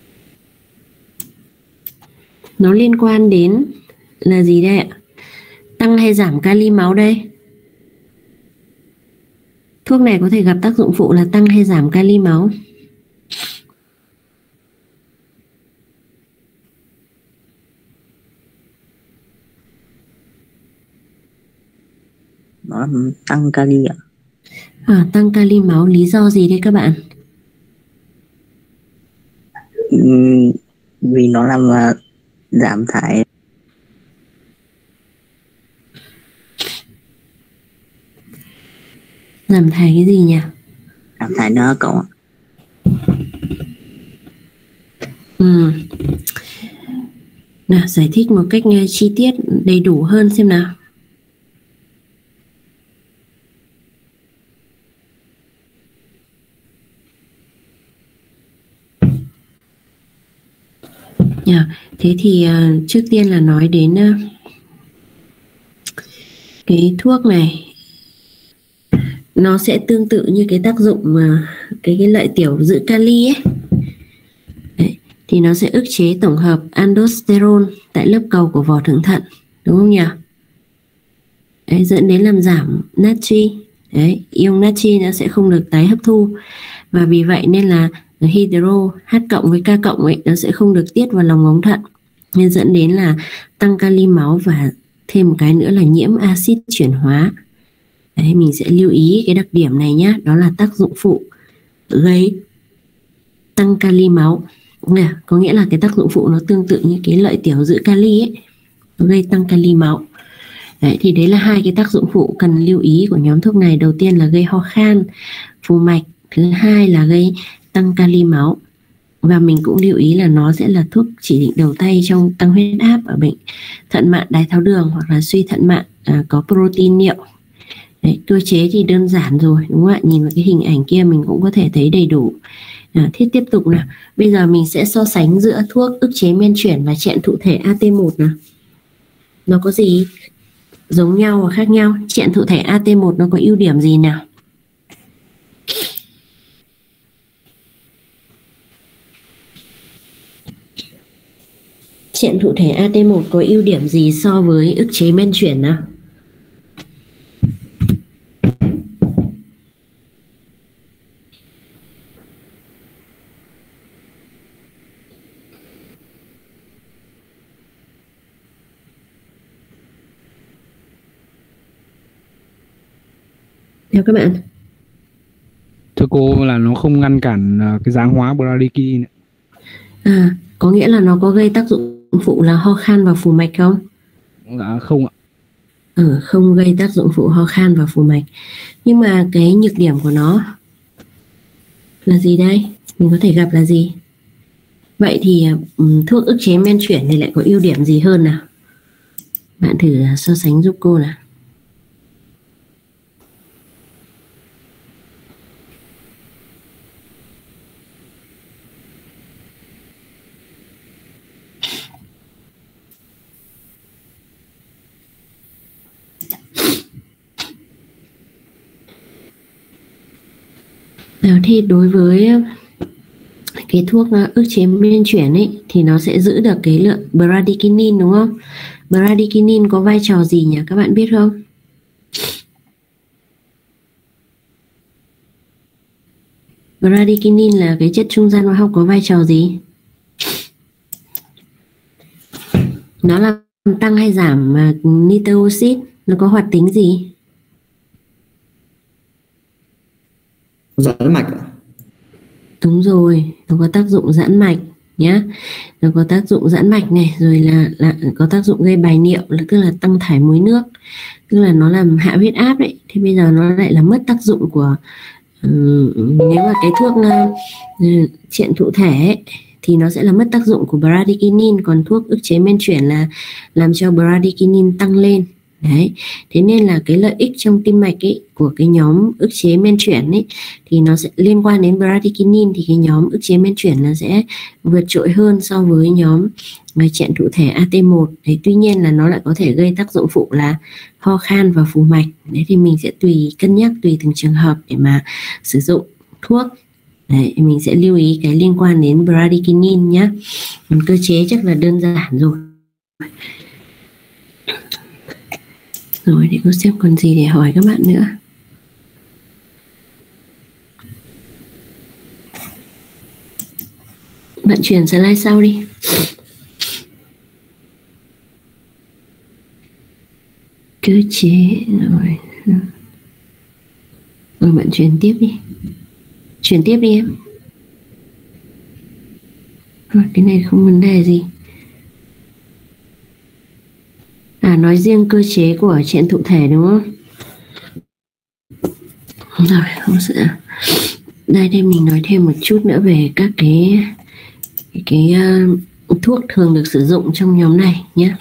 Nó liên quan đến là gì đây ạ? Tăng hay giảm kali máu đây? Thuốc này có thể gặp tác dụng phụ là tăng hay giảm kali máu? Nó làm tăng kali ạ. À, tăng kali máu, lý do gì đây các bạn? Ừm, vì nó làm uh, giảm thải. Giảm thải cái gì nhỉ? Giảm thải nó cậu ạ. Ừ. Nào, giải thích một cách uh, chi tiết đầy đủ hơn xem nào. Yeah. Thế thì uh, trước tiên là nói đến uh, cái thuốc này nó sẽ tương tự như cái tác dụng mà cái cái lợi tiểu giữ kali ấy. Đấy, thì nó sẽ ức chế tổng hợp aldosterone tại lớp cầu của vỏ thượng thận, đúng không nhỉ? Đấy, dẫn đến làm giảm natri. Đấy, ion natri nó sẽ không được tái hấp thu, và vì vậy nên là hydro H cộng với K cộng ấy nó sẽ không được tiết vào lòng ống thận, nên dẫn đến là tăng kali máu và thêm một cái nữa là nhiễm axit chuyển hóa. Đấy, mình sẽ lưu ý cái đặc điểm này nhé, đó là tác dụng phụ gây tăng kali máu. Nè, có nghĩa là cái tác dụng phụ nó tương tự như cái lợi tiểu giữ kali ấy, nó gây tăng kali máu. Đấy, thì đấy là hai cái tác dụng phụ cần lưu ý của nhóm thuốc này. Đầu tiên là gây ho khan, phù mạch, thứ hai là gây tăng kali máu. Và mình cũng lưu ý là nó sẽ là thuốc chỉ định đầu tay trong tăng huyết áp ở bệnh thận mạn đái tháo đường hoặc là suy thận mạn à, có protein niệu. Đấy, cơ chế thì đơn giản rồi, đúng không ạ? Nhìn vào cái hình ảnh kia mình cũng có thể thấy đầy đủ. À, thế tiếp tục nào. Bây giờ mình sẽ so sánh giữa thuốc ức chế men chuyển và chẹn thụ thể A T một nào. Nó có gì giống nhau và khác nhau? Chẹn thụ thể A T một nó có ưu điểm gì nào? Chẹn thụ thể A T một có ưu điểm gì so với ức chế men chuyển nào? Theo các bạn. Thưa cô là nó không ngăn cản cái giáng hóa bradykinin. À, có nghĩa là nó có gây tác dụng phụ là ho khan và phù mạch không? Dạ không ạ. Ừ, không gây tác dụng phụ ho khan và phù mạch. Nhưng mà cái nhược điểm của nó là gì đây? Mình có thể gặp là gì? Vậy thì um, thuốc ức chế men chuyển thì lại có ưu điểm gì hơn nào? Bạn thử so sánh giúp cô nào. Nào, thì đối với cái thuốc ức chế men chuyển ấy thì nó sẽ giữ được cái lượng bradykinin, đúng không? Bradykinin có vai trò gì nhỉ? Các bạn biết không? Bradykinin là cái chất trung gian hóa học có vai trò gì? Nó làm tăng hay giảm nitric oxide? Nó có hoạt tính gì? Giãn mạch ạ. Đúng rồi, nó có tác dụng giãn mạch nhé. Nó có tác dụng giãn mạch này, rồi là, là có tác dụng gây bài niệu, là tức là tăng thải muối nước, tức là nó làm hạ huyết áp đấy. Thế bây giờ nó lại là mất tác dụng của um, nếu mà cái thuốc uh, chẹn thụ thể ấy, thì nó sẽ là mất tác dụng của bradykinin, còn thuốc ức chế men chuyển là làm cho bradykinin tăng lên. Đấy, thế nên là cái lợi ích trong tim mạch ấy, của cái nhóm ức chế men chuyển ấy, thì nó sẽ liên quan đến bradykinin, thì cái nhóm ức chế men chuyển nó sẽ vượt trội hơn so với nhóm chẹn thụ thể A T một. Đấy, tuy nhiên là nó lại có thể gây tác dụng phụ là ho khan và phù mạch. Đấy, thì mình sẽ tùy cân nhắc tùy từng trường hợp để mà sử dụng thuốc. Đấy, mình sẽ lưu ý cái liên quan đến bradykinin nhé. Còn cơ chế chắc là đơn giản rồi. Rồi để cô xem còn gì để hỏi các bạn nữa. Bạn chuyển slide sau đi. Cơ chế rồi. Rồi bạn chuyển tiếp đi. Chuyển tiếp đi em. Rồi, cái này không vấn đề gì. À, nói riêng cơ chế của chuyện thụ thể đúng không? Rồi, không sợ. Đây đây mình nói thêm một chút nữa về các cái cái, cái uh, thuốc thường được sử dụng trong nhóm này nhé.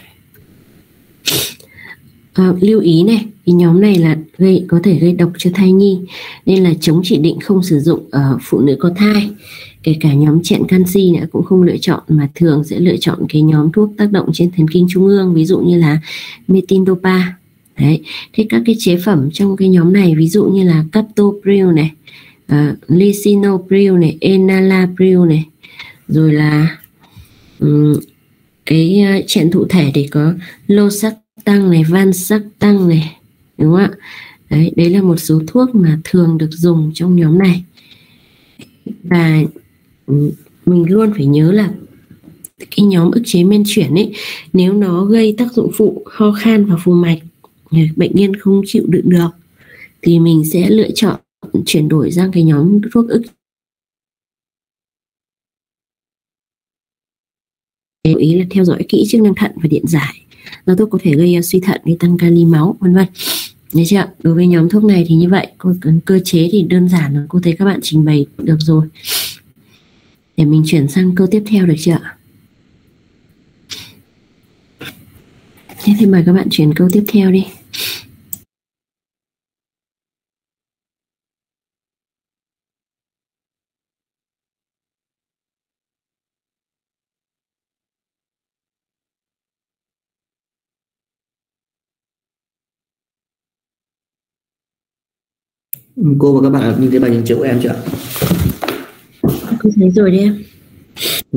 Uh, lưu ý này, cái nhóm này là gây có thể gây độc cho thai nhi, nên là chống chỉ định không sử dụng ở phụ nữ có thai. Kể cả nhóm chẹn canxi nữa cũng không lựa chọn, mà thường sẽ lựa chọn cái nhóm thuốc tác động trên thần kinh trung ương, ví dụ như là metindopa. Đấy, thế các cái chế phẩm trong cái nhóm này ví dụ như là captopril này, uh, lisinopril này, enalapril này, rồi là um, cái uh, chẹn thụ thể thì có losartan này, valsartan này, đúng không ạ? Đấy, đấy là một số thuốc mà thường được dùng trong nhóm này. Và mình luôn phải nhớ là cái nhóm ức chế men chuyển ấy, nếu nó gây tác dụng phụ ho khan và phù mạch, bệnh nhân không chịu đựng được, thì mình sẽ lựa chọn chuyển đổi sang cái nhóm thuốc ức. Lưu ý là theo dõi kỹ chức năng thận và điện giải, do thuốc có thể gây suy thận, gây tăng kali máu, vân vân. Được chưa? Đối với nhóm thuốc này thì như vậy. Còn cơ chế thì đơn giản là cô thấy các bạn trình bày được rồi. Để mình chuyển sang câu tiếp theo được chưa? Thế thì mời các bạn chuyển câu tiếp theo đi. Cô và các bạn đã nhìn thấy bài nhìn chiếu của em chưa ạ? Cô thấy rồi đấy em. Ừ.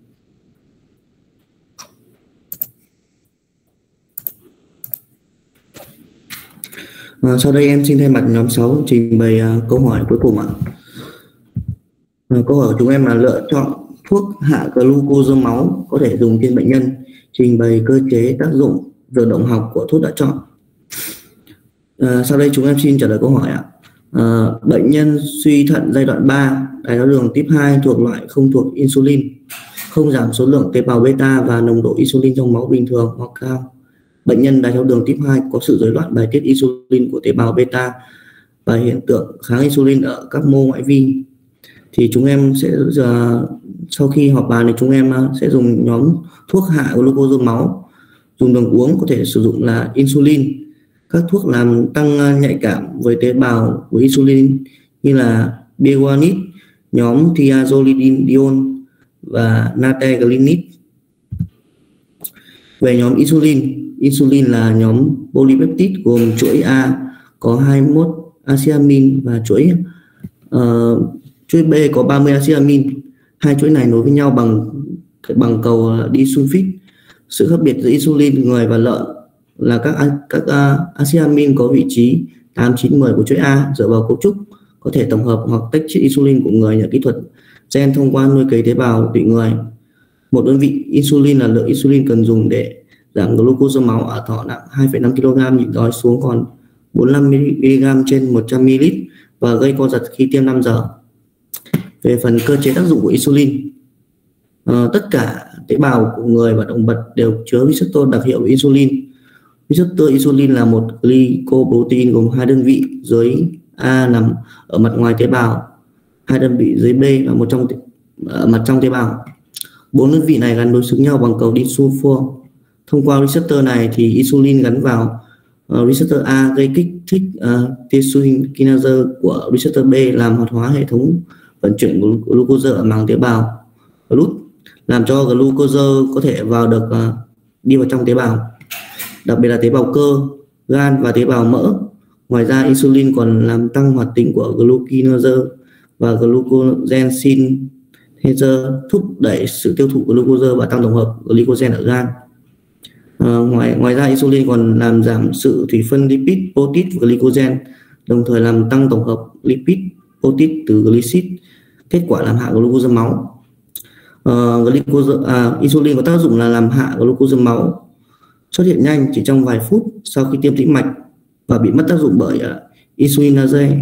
À, sau đây em xin thay mặt nhóm sáu trình bày uh, câu hỏi cuối cùng ạ. À, câu hỏi của chúng em là lựa chọn thuốc hạ glucose máu có thể dùng trên bệnh nhân, trình bày cơ chế, tác dụng, vận động học của thuốc đã chọn. À, sau đây chúng em xin trả lời câu hỏi ạ. À, bệnh nhân suy thận giai đoạn ba, đái tháo đường type hai thuộc loại không thuộc insulin, không giảm số lượng tế bào beta và nồng độ insulin trong máu bình thường hoặc cao. Bệnh nhân đái tháo đường type hai có sự rối loạn bài tiết insulin của tế bào beta và hiện tượng kháng insulin ở các mô ngoại vi. Thì chúng em sẽ uh, sau khi họp bàn thì chúng em uh, sẽ dùng nhóm thuốc hạ glucose máu, dùng đường uống có thể sử dụng là insulin, các thuốc làm tăng uh, nhạy cảm với tế bào của insulin như là biguanide, nhóm thiazolidinedione và nateglinib. Về nhóm insulin, insulin là nhóm polypeptide gồm chuỗi A có hai mươi mốt acid amin và chuỗi uh, chuỗi B có ba mươi acid amin. Hai chuỗi này nối với nhau bằng bằng cầu disulfide. Sự khác biệt giữa insulin người và lợn là các các uh, acid amin có vị trí tám, chín, mười của chuỗi A dựa vào cấu trúc có thể tổng hợp hoặc tách chiết insulin của người nhờ kỹ thuật gen thông qua nuôi cấy tế bào tụy người. Một đơn vị insulin là lượng insulin cần dùng để giảm glucose máu ở thọ nặng hai phẩy năm ki lô gam nhịn đói xuống còn bốn mươi lăm mi li gam trên một trăm mi li lít và gây co giật khi tiêm năm giờ. Về phần cơ chế tác dụng của insulin, à, tất cả tế bào của người và động vật đều chứa receptor đặc hiệu insulin. Receptor insulin là một glycoprotein gồm hai đơn vị dưới A nằm ở mặt ngoài tế bào, hai đơn vị dưới B và một trong ở mặt trong tế bào. Bốn đơn vị này gắn đối xứng nhau bằng cầu disulfur. Thông qua receptor này thì insulin gắn vào uh, receptor A gây kích thích uh, tyrosine kinase của receptor B làm hoạt hóa hệ thống vận chuyển glucose ở màng tế bào glut, làm cho glucose có thể vào được uh, đi vào trong tế bào, đặc biệt là tế bào cơ, gan và tế bào mỡ. Ngoài ra insulin còn làm tăng hoạt tính của glucokinase và glucogen synthase, thúc đẩy sự tiêu thụ glucose và tăng tổng hợp glycogen ở gan. Uh, ngoài ngoài ra insulin còn làm giảm sự thủy phân lipid, protein và glycogen, đồng thời làm tăng tổng hợp lipid, protein từ glycid, kết quả làm hạ glucose máu. Uh, glucose, à, insulin có tác dụng là làm hạ glucose máu xuất hiện nhanh chỉ trong vài phút sau khi tiêm tĩnh mạch và bị mất tác dụng bởi uh, insulinase.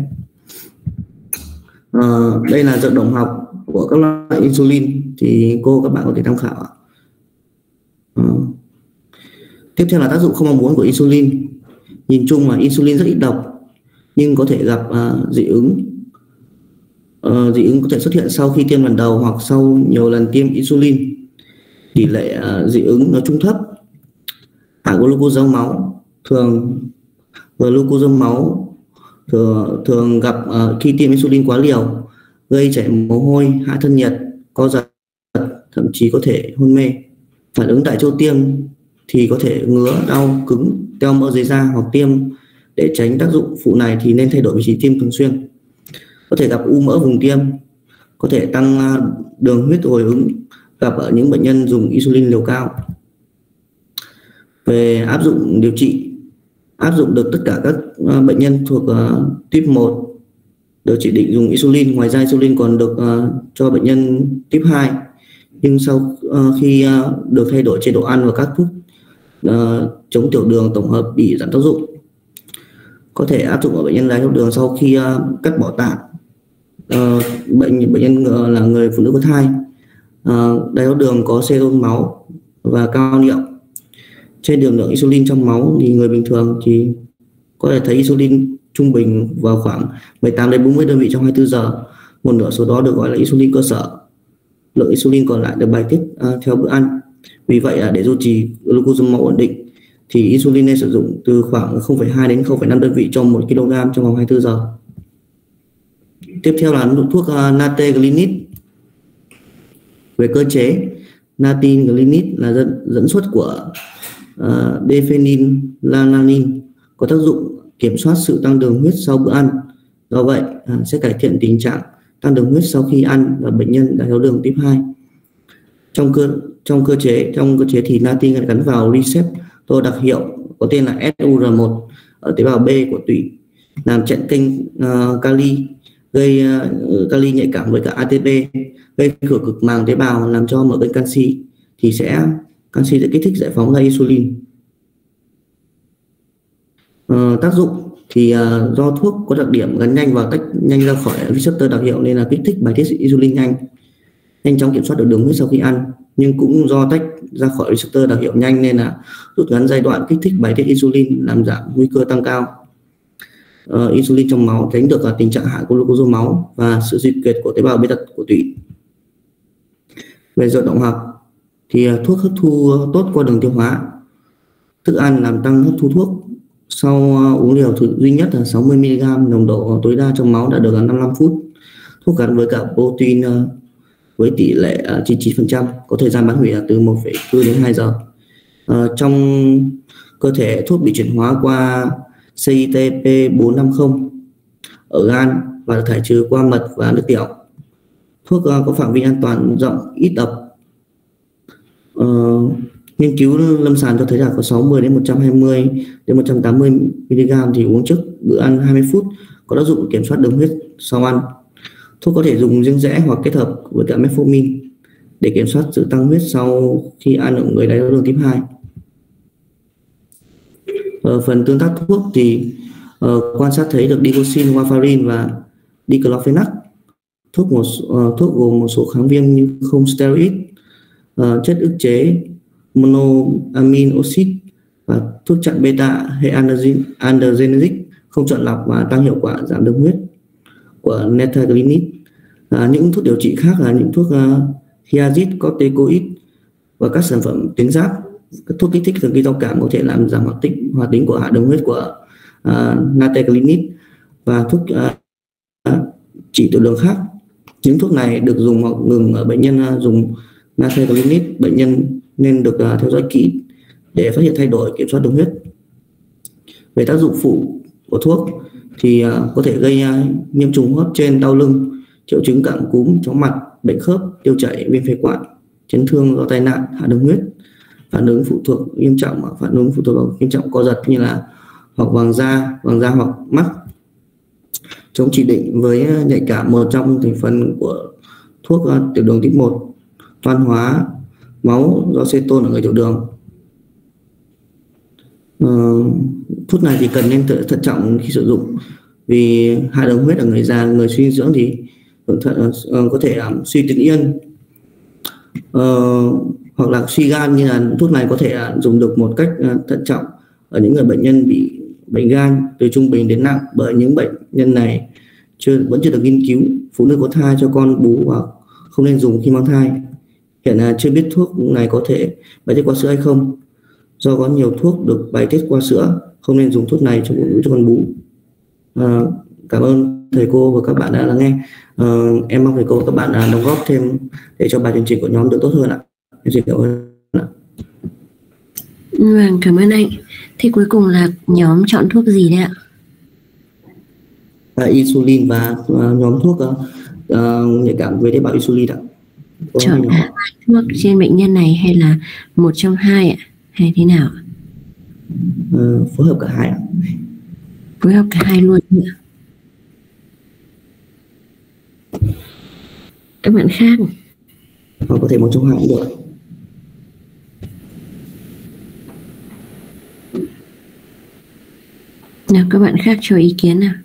Uh, đây là vận động học của các loại insulin thì cô các bạn có thể tham khảo. Uh. Tiếp theo là tác dụng không mong muốn của insulin. Nhìn chung là insulin rất ít độc nhưng có thể gặp uh, dị ứng. Uh, dị ứng có thể xuất hiện sau khi tiêm lần đầu hoặc sau nhiều lần tiêm insulin. Tỷ lệ uh, dị ứng nói chung thấp. Hạ glucose trong máu thường glucose máu thường, thường gặp uh, khi tiêm insulin quá liều, gây chảy mồ hôi, hạ thân nhiệt, co giật, thậm chí có thể hôn mê. Phản ứng tại chỗ tiêm thì có thể ngứa, đau, cứng, teo mỡ dưới da, hoặc tiêm để tránh tác dụng phụ này thì nên thay đổi vị trí tiêm thường xuyên. Có thể gặp u mỡ vùng tiêm, có thể tăng đường huyết hồi ứng, gặp ở những bệnh nhân dùng insulin liều cao. Về áp dụng điều trị, áp dụng được tất cả các bệnh nhân thuộc uh, tuyếp một được chỉ định dùng insulin. Ngoài ra insulin còn được uh, cho bệnh nhân tuyếp hai, nhưng sau uh, khi uh, được thay đổi chế độ ăn và các thuốc uh, chống tiểu đường tổng hợp bị giảm tác dụng. Có thể áp dụng ở bệnh nhân đái tháo đường sau khi uh, cắt bỏ tạng. Uh, bệnh bệnh nhân uh, là người phụ nữ có thai, uh, đái tháo đường có cholesterol máu và cao niệu. Trên đường lượng insulin trong máu thì người bình thường thì có thể thấy insulin trung bình vào khoảng mười tám đến bốn mươi đơn vị trong hai mươi tư giờ. Một nửa số đó được gọi là insulin cơ sở. Lượng insulin còn lại được bài tiết uh, theo bữa ăn. Vì vậy uh, để duy trì glucose máu ổn định thì insulin nên sử dụng từ khoảng không phẩy hai đến không phẩy năm đơn vị trong một ki lô gam trong vòng hai mươi tư giờ. Tiếp theo là thuốc uh, Nate-Glinit. Về cơ chế, Nate-Glinit là dẫn, dẫn xuất của uh, Defenylalanin, có tác dụng kiểm soát sự tăng đường huyết sau bữa ăn. Do vậy uh, sẽ cải thiện tình trạng tăng đường huyết sau khi ăn và bệnh nhân đái tháo đường tuyếp hai. Trong cơ trong cơ chế trong cơ chế thì Nate gắn vào receptor đặc hiệu có tên là S U R một ở tế bào B của tủy, làm chặn kênh uh, kali, gây uh, kali nhạy cảm với cả A T P, gây cửa cực màng tế bào, làm cho mở kênh canxi, thì sẽ canxi sẽ kích thích giải phóng ra insulin. Uh, tác dụng thì uh, do thuốc có đặc điểm gắn nhanh và tách nhanh ra khỏi receptor đặc hiệu nên là kích thích bài tiết insulin nhanh, nhanh chóng kiểm soát được đường huyết sau khi ăn. Nhưng cũng do tách ra khỏi receptor đặc hiệu nhanh nên là rút ngắn giai đoạn kích thích bài tiết insulin, làm giảm nguy cơ tăng cao uh, insulin trong máu, tránh được uh, tình trạng hạ glucose máu và sự suy kiệt của tế bào beta của tủy. Về vận động học thì uh, thuốc hấp thu tốt qua đường tiêu hóa, thức ăn làm tăng hấp thu thuốc. Sau uh, uống liều thứ duy nhất là sáu mươi mi li gam, nồng độ tối đa trong máu đã được năm mươi lăm phút. Thuốc gắn với cả protein uh, với tỷ lệ uh, chín mươi chín phần trăm, có thời gian bán hủy là từ một phẩy bốn đến hai giờ. Uh, trong cơ thể, thuốc bị chuyển hóa qua C I T P bốn năm không ở gan và được thải trừ qua mật và nước tiểu. Thuốc uh, có phạm vi an toàn rộng, ít độc. Uh, nghiên cứu lâm sàng cho thấy là có sáu mươi đến một trăm hai mươi đến một trăm tám mươi mi li gam thì uống trước bữa ăn hai mươi phút, có tác dụng kiểm soát đường huyết sau ăn. Thuốc có thể dùng riêng rẽ hoặc kết hợp với cả metformin để kiểm soát sự tăng huyết sau khi ăn ở người đái tháo đường tuyếp hai. Ở phần tương tác thuốc thì uh, quan sát thấy được digoxin, warfarin và diclofenac. Thuốc một uh, thuốc gồm một số kháng viêm như không steroid, uh, chất ức chế monoamine oxide và thuốc chặn beta hệ androgenetic không chọn lọc và tăng hiệu quả giảm đường huyết của Nate-Glinit. À, những thuốc điều trị khác là những thuốc uh, Thiazid, corticoid và các sản phẩm tuyến giáp. Các thuốc kích thích thần kinh giao cảm có thể làm giảm hoạt tính hoạt tính của hạ đường huyết của uh, Nate-Glinit và thuốc uh, trị tiểu đường khác. Những thuốc này được dùng hoặc ngừng ở bệnh nhân uh, dùng Nate-Glinit. Bệnh nhân nên được uh, theo dõi kỹ để phát hiện thay đổi kiểm soát đường huyết. Về tác dụng phụ của thuốc thì uh, có thể gây uh, nhiễm trùng hô hấp trên, đau lưng, triệu chứng cảm cúm, chóng mặt, bệnh khớp, tiêu chảy, viêm phế quản, chấn thương do tai nạn, hạ đường huyết. phản ứng phụ thuộc nghiêm trọng, phản ứng phụ thuộc nghiêm trọng co giật như là hoặc vàng da, vàng da hoặc mắt. Chống chỉ định với nhạy cảm, một trong thành phần của thuốc tiểu đường tuyếp một, toan hóa máu do ceton ở người tiểu đường. Uh, thuốc này thì cần nên thận trọng khi sử dụng, vì hạ đường huyết ở người già, người suy dinh dưỡng thì thận, uh, có thể um, suy tuyến yên, uh, hoặc là suy gan, như là thuốc này có thể uh, dùng được một cách uh, thận trọng ở những người bệnh nhân bị bệnh gan từ trung bình đến nặng, bởi những bệnh nhân này chưa vẫn chưa được nghiên cứu. Phụ nữ có thai cho con bú và không nên dùng khi mang thai. Hiện là chưa biết thuốc này có thể bài tiết qua sữa hay không. Do có nhiều thuốc được bài tiết qua sữa, không nên dùng thuốc này cho phụ nữ cho con bú. À, cảm ơn thầy cô và các bạn đã lắng nghe. À, em mong thầy cô và các bạn đã đóng góp thêm để cho bài chương trình của nhóm được tốt hơn ạ. Em xin cảm ơn ạ. Vâng, cảm ơn anh. Thế cuối cùng là nhóm chọn thuốc gì đấy ạ? À, insulin và uh, nhóm thuốc uh, uh, nhạy cảm với tế bào insulin ạ. Có Chọn hai thuốc trên bệnh nhân này hay là một trong hai ạ? Hay thế nào? Uh, phối hợp cả hai ạ. Phối hợp cả hai luôn ạ. Các bạn khác Hoặc có thể một trong hai cũng được. Nào các bạn khác cho ý kiến nào.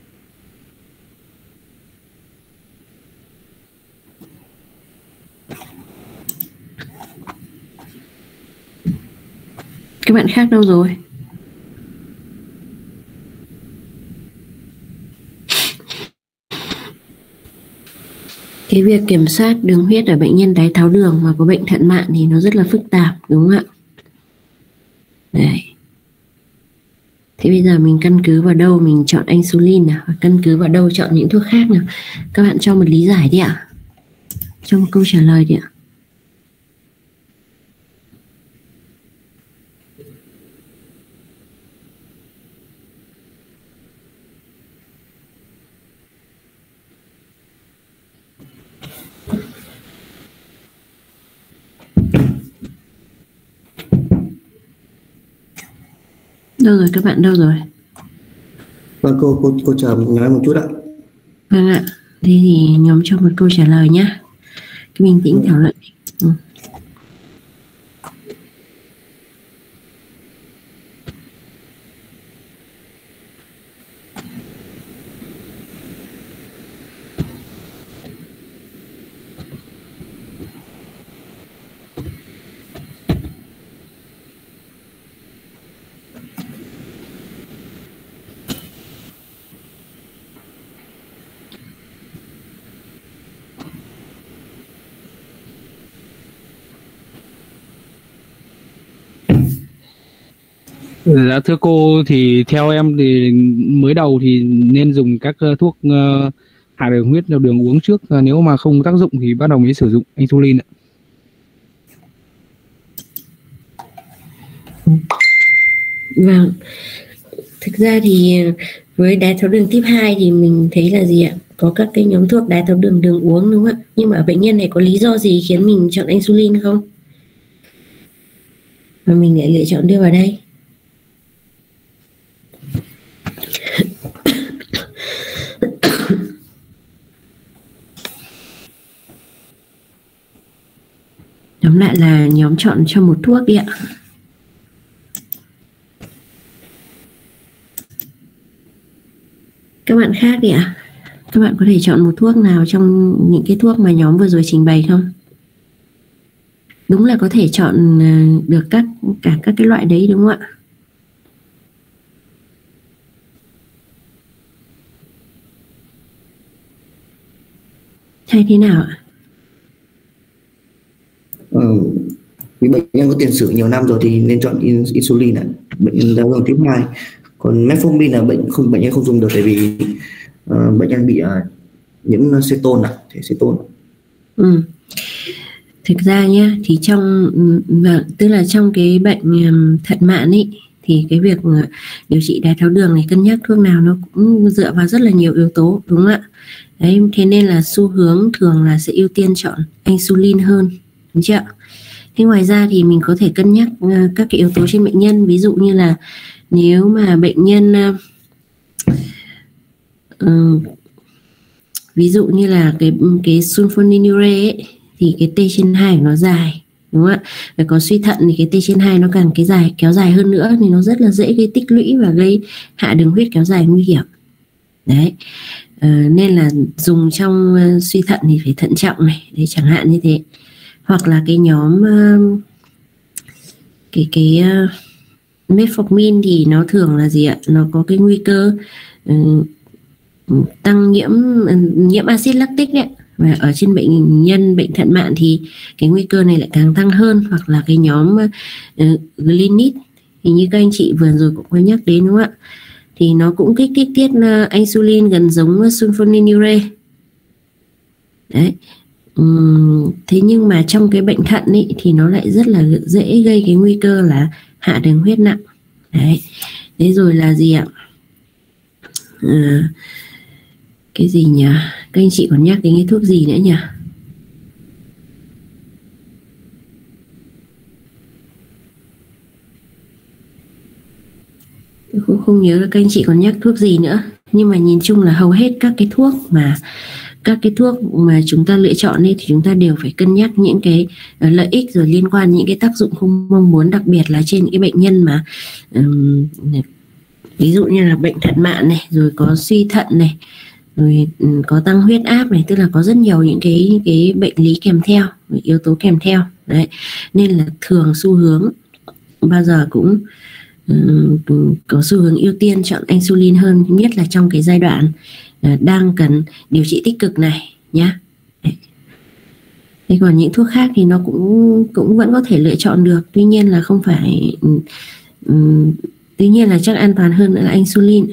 Các bạn khác đâu rồi? Cái việc kiểm soát đường huyết ở bệnh nhân đái tháo đường mà có bệnh thận mạn thì nó rất là phức tạp, đúng không ạ? Đấy. Thế bây giờ mình căn cứ vào đâu mình chọn insulin nào, và căn cứ vào đâu chọn những thuốc khác nào? Các bạn cho một lý giải đi ạ. Cho một câu trả lời đi ạ. Đâu rồi các bạn, đâu rồi? Vâng, cô cô cô chờ nói một chút ạ. Vâng ạ. Thế thì nhóm cho một câu trả lời nhá. Cái bình tĩnh thảo luận. Ừ. Dạ thưa cô, thì theo em thì mới đầu thì nên dùng các thuốc uh, hạ đường huyết theo đường uống trước, nếu mà không tác dụng thì bắt đầu mới sử dụng insulin ạ. Vâng. Thực ra thì với đái tháo đường type hai thì mình thấy là gì ạ? Có các cái nhóm thuốc đái tháo đường đường uống, đúng không ạ? Nhưng mà ở bệnh nhân này có lý do gì khiến mình chọn insulin không? Và mình lại lựa chọn đưa vào đây. Tóm lại là nhóm chọn cho một thuốc đi ạ. Các bạn khác đi ạ. Các bạn có thể chọn một thuốc nào trong những cái thuốc mà nhóm vừa rồi trình bày không? Đúng là có thể chọn được các cả các cái loại đấy, đúng không ạ? Hay thế nào ạ? Ờ, vì bệnh nhân có tiền sử nhiều năm rồi thì nên chọn insulin ạ. Bệnh nhân đái tháo đường type hai. Còn metformin là bệnh không bệnh nhân không dùng được, tại vì uh, bệnh nhân bị uh, nhiễm ceton ạ, thể ceton. Ừ. Thực ra nhá, thì trong tức là trong cái bệnh thận mạn ấy, thì cái việc điều trị đái tháo đường này cân nhắc thuốc nào nó cũng dựa vào rất là nhiều yếu tố, đúng không ạ? Đấy, thế nên là xu hướng thường là sẽ ưu tiên chọn insulin hơn, đúng chưa? Thế ngoài ra thì mình có thể cân nhắc uh, các cái yếu tố trên bệnh nhân, ví dụ như là nếu mà bệnh nhân uh, uh, ví dụ như là cái cái sulfonylurea ấy, thì cái T trên hai của nó dài, đúng không ạ? Phải có suy thận thì cái T trên hai nó càng cái dài kéo dài hơn nữa thì nó rất là dễ gây tích lũy và gây hạ đường huyết kéo dài nguy hiểm. Đấy. Ờ, nên là dùng trong uh, suy thận thì phải thận trọng này, đấy chẳng hạn như thế. Hoặc là cái nhóm uh, cái cái uh, metformin thì nó thường là gì ạ? Nó có cái nguy cơ uh, tăng nhiễm nhiễm axit lactic đấy. Và ở trên bệnh nhân bệnh thận mạn thì cái nguy cơ này lại càng tăng hơn. Hoặc là cái nhóm uh, glinit thì như các anh chị vừa rồi cũng có nhắc đến, đúng không ạ? Thì nó cũng kích kích tiết uh, insulin gần giống sulfonylurea. Đấy. Uhm, thế nhưng mà trong cái bệnh thận ấy, thì nó lại rất là dễ gây cái nguy cơ là hạ đường huyết nặng. Đấy. Thế rồi là gì ạ? À, cái gì nhỉ? Các anh chị còn nhắc đến cái thuốc gì nữa nhỉ? Tôi cũng không nhớ là các anh chị còn nhắc thuốc gì nữa. Nhưng mà nhìn chung là hầu hết các cái thuốc mà các cái thuốc mà chúng ta lựa chọn ấy, thì chúng ta đều phải cân nhắc những cái lợi ích rồi liên quan những cái tác dụng không mong muốn, đặc biệt là trên những cái bệnh nhân mà um, ví dụ như là bệnh thận mạn này, rồi có suy thận này, rồi um, có tăng huyết áp này, tức là có rất nhiều những cái cái bệnh lý kèm theo, yếu tố kèm theo. Đấy. Nên là thường xu hướng bao giờ cũng um, có xu hướng ưu tiên chọn insulin hơn, nhất là trong cái giai đoạn đang cần điều trị tích cực này nhá. Thế còn những thuốc khác thì nó cũng cũng vẫn có thể lựa chọn được, tuy nhiên là không phải um, tuy nhiên là chắc an toàn hơn nữa là insulin.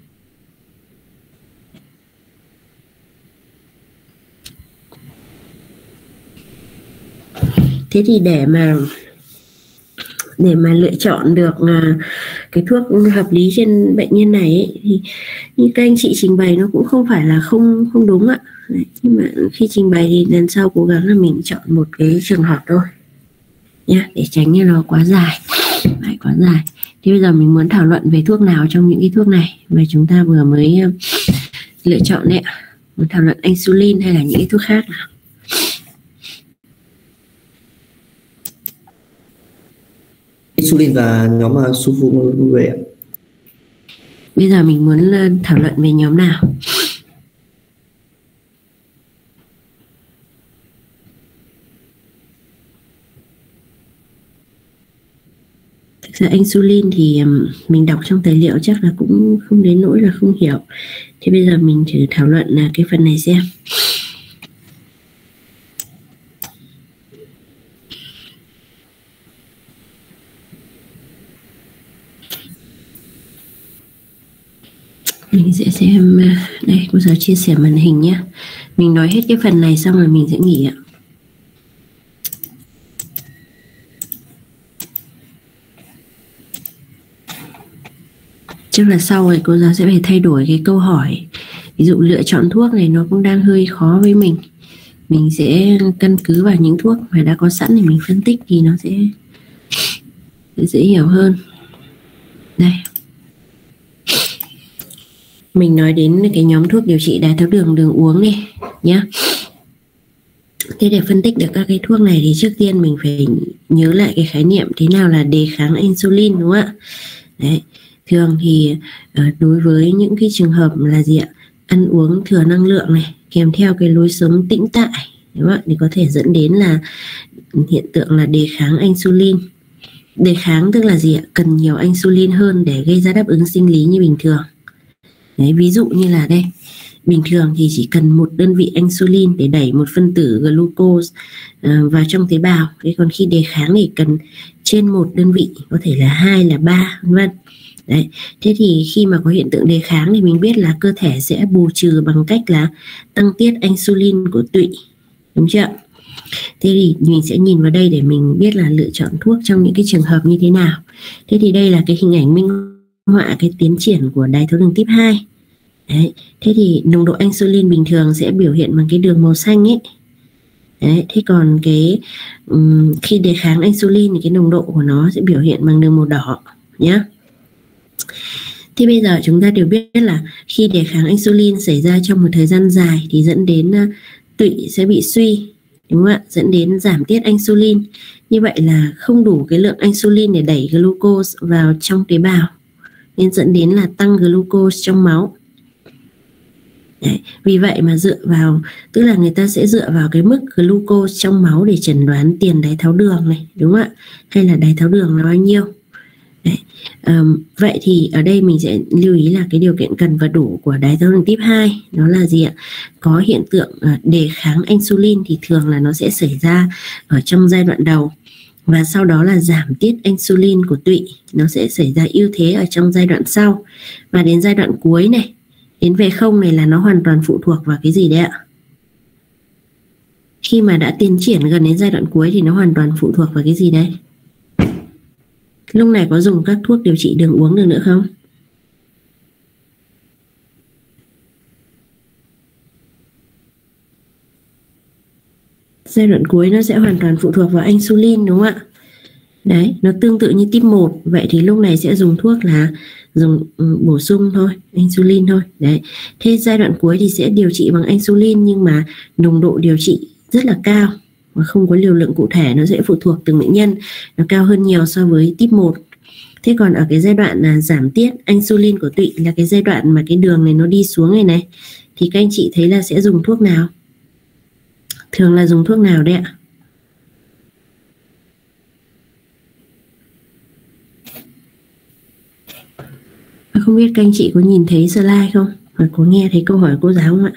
Thế thì để mà để mà lựa chọn được uh, cái thuốc hợp lý trên bệnh nhân này ấy, thì như các anh chị trình bày nó cũng không phải là không không đúng ạ. Đấy, nhưng mà khi trình bày thì lần sau cố gắng là mình chọn một cái trường hợp thôi nhá, để tránh như nó quá dài. Đấy, quá dài. Thì bây giờ mình muốn thảo luận về thuốc nào trong những cái thuốc này mà chúng ta vừa mới uh, lựa chọn đấy ạ? Muốn thảo luận insulin hay là những cái thuốc khác nào? Insulin và nhóm sulfonylurea. Bây giờ mình muốn thảo luận về nhóm nào? Thực ra insulin thì mình đọc trong tài liệu chắc là cũng không đến nỗi là không hiểu. Thì bây giờ mình thử thảo luận là cái phần này xem. Mình sẽ xem đây, bây giờ chia sẻ màn hình nhé. Mình nói hết cái phần này xong rồi mình sẽ nghỉ ạ. Chắc là sau rồi cô giáo sẽ phải thay đổi cái câu hỏi. Ví dụ lựa chọn thuốc này nó cũng đang hơi khó với mình. Mình sẽ căn cứ vào những thuốc mà đã có sẵn để mình phân tích thì nó sẽ, sẽ dễ hiểu hơn. Đây. Mình nói đến cái nhóm thuốc điều trị đái tháo đường đường uống đi nhé. Thế để phân tích được các cái thuốc này thì trước tiên mình phải nhớ lại cái khái niệm thế nào là đề kháng insulin, đúng không ạ? Đấy. Thường thì đối với những cái trường hợp là gì ạ? Ăn uống thừa năng lượng này, kèm theo cái lối sống tĩnh tại, đúng không ạ? Thì có thể dẫn đến là hiện tượng là đề kháng insulin. Đề kháng tức là gì ạ? Cần nhiều insulin hơn để gây ra đáp ứng sinh lý như bình thường. Đấy, ví dụ như là đây, bình thường thì chỉ cần một đơn vị insulin để đẩy một phân tử glucose uh, vào trong tế bào. Thế còn khi đề kháng thì cần trên một đơn vị, có thể là hai, là ba, vân vân. Đấy, thế thì khi mà có hiện tượng đề kháng thì mình biết là cơ thể sẽ bù trừ bằng cách là tăng tiết insulin của tụy, đúng chưa? Thế thì mình sẽ nhìn vào đây để mình biết là lựa chọn thuốc trong những cái trường hợp như thế nào. Thế thì đây là cái hình ảnh minh họa cái tiến triển của đái tháo đường type hai. Đấy. Thế thì nồng độ insulin bình thường sẽ biểu hiện bằng cái đường màu xanh ấy. Đấy, thế còn cái um, khi đề kháng insulin thì cái nồng độ của nó sẽ biểu hiện bằng đường màu đỏ nhé. Thì bây giờ chúng ta đều biết là khi đề kháng insulin xảy ra trong một thời gian dài thì dẫn đến uh, tụy sẽ bị suy, đúng không ạ? Dẫn đến giảm tiết insulin. Như vậy là không đủ cái lượng insulin để đẩy glucose vào trong tế bào, nên dẫn đến là tăng glucose trong máu. Đấy, vì vậy mà dựa vào, tức là người ta sẽ dựa vào cái mức glucose trong máu để chẩn đoán tiền đái tháo đường này, đúng không ạ? Hay là đái tháo đường là bao nhiêu. Đấy. Um, vậy thì ở đây mình sẽ lưu ý là cái điều kiện cần và đủ của đái tháo đường type hai đó là gì ạ? Có hiện tượng uh, đề kháng insulin thì thường là nó sẽ xảy ra ở trong giai đoạn đầu, và sau đó là giảm tiết insulin của tụy nó sẽ xảy ra ưu thế ở trong giai đoạn sau, và đến giai đoạn cuối này, đến về không này là nó hoàn toàn phụ thuộc vào cái gì đấy ạ? Khi mà đã tiến triển gần đến giai đoạn cuối thì nó hoàn toàn phụ thuộc vào cái gì đấy? Lúc này có dùng các thuốc điều trị đường uống được nữa không? Giai đoạn cuối nó sẽ hoàn toàn phụ thuộc vào insulin, đúng không ạ? Đấy, nó tương tự như type một. Vậy thì lúc này sẽ dùng thuốc là dùng um, bổ sung thôi, insulin thôi. Đấy. Thế giai đoạn cuối thì sẽ điều trị bằng insulin, nhưng mà nồng độ điều trị rất là cao và không có liều lượng cụ thể, nó sẽ phụ thuộc từng bệnh nhân, nó cao hơn nhiều so với type một. Thế còn ở cái giai đoạn là giảm tiết insulin của tụy là cái giai đoạn mà cái đường này nó đi xuống này này, thì các anh chị thấy là sẽ dùng thuốc nào? Thường là dùng thuốc nào đấy ạ? Không biết các anh chị có nhìn thấy slide không? Và có nghe thấy câu hỏi cô giáo không ạ?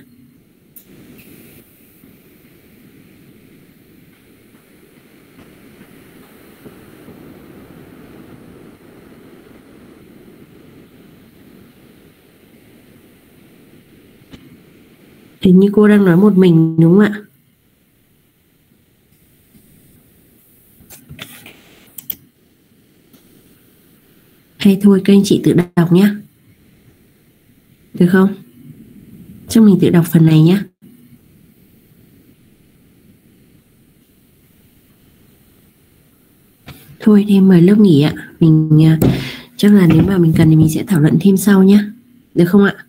Hình như cô đang nói một mình đúng không ạ? Hay thôi các anh chị tự đọc nhé. Được không? Cho mình tự đọc phần này nhé. Thôi thì mời lớp nghỉ ạ. Mình chắc là nếu mà mình cần thì mình sẽ thảo luận thêm sau nhé. Được không ạ?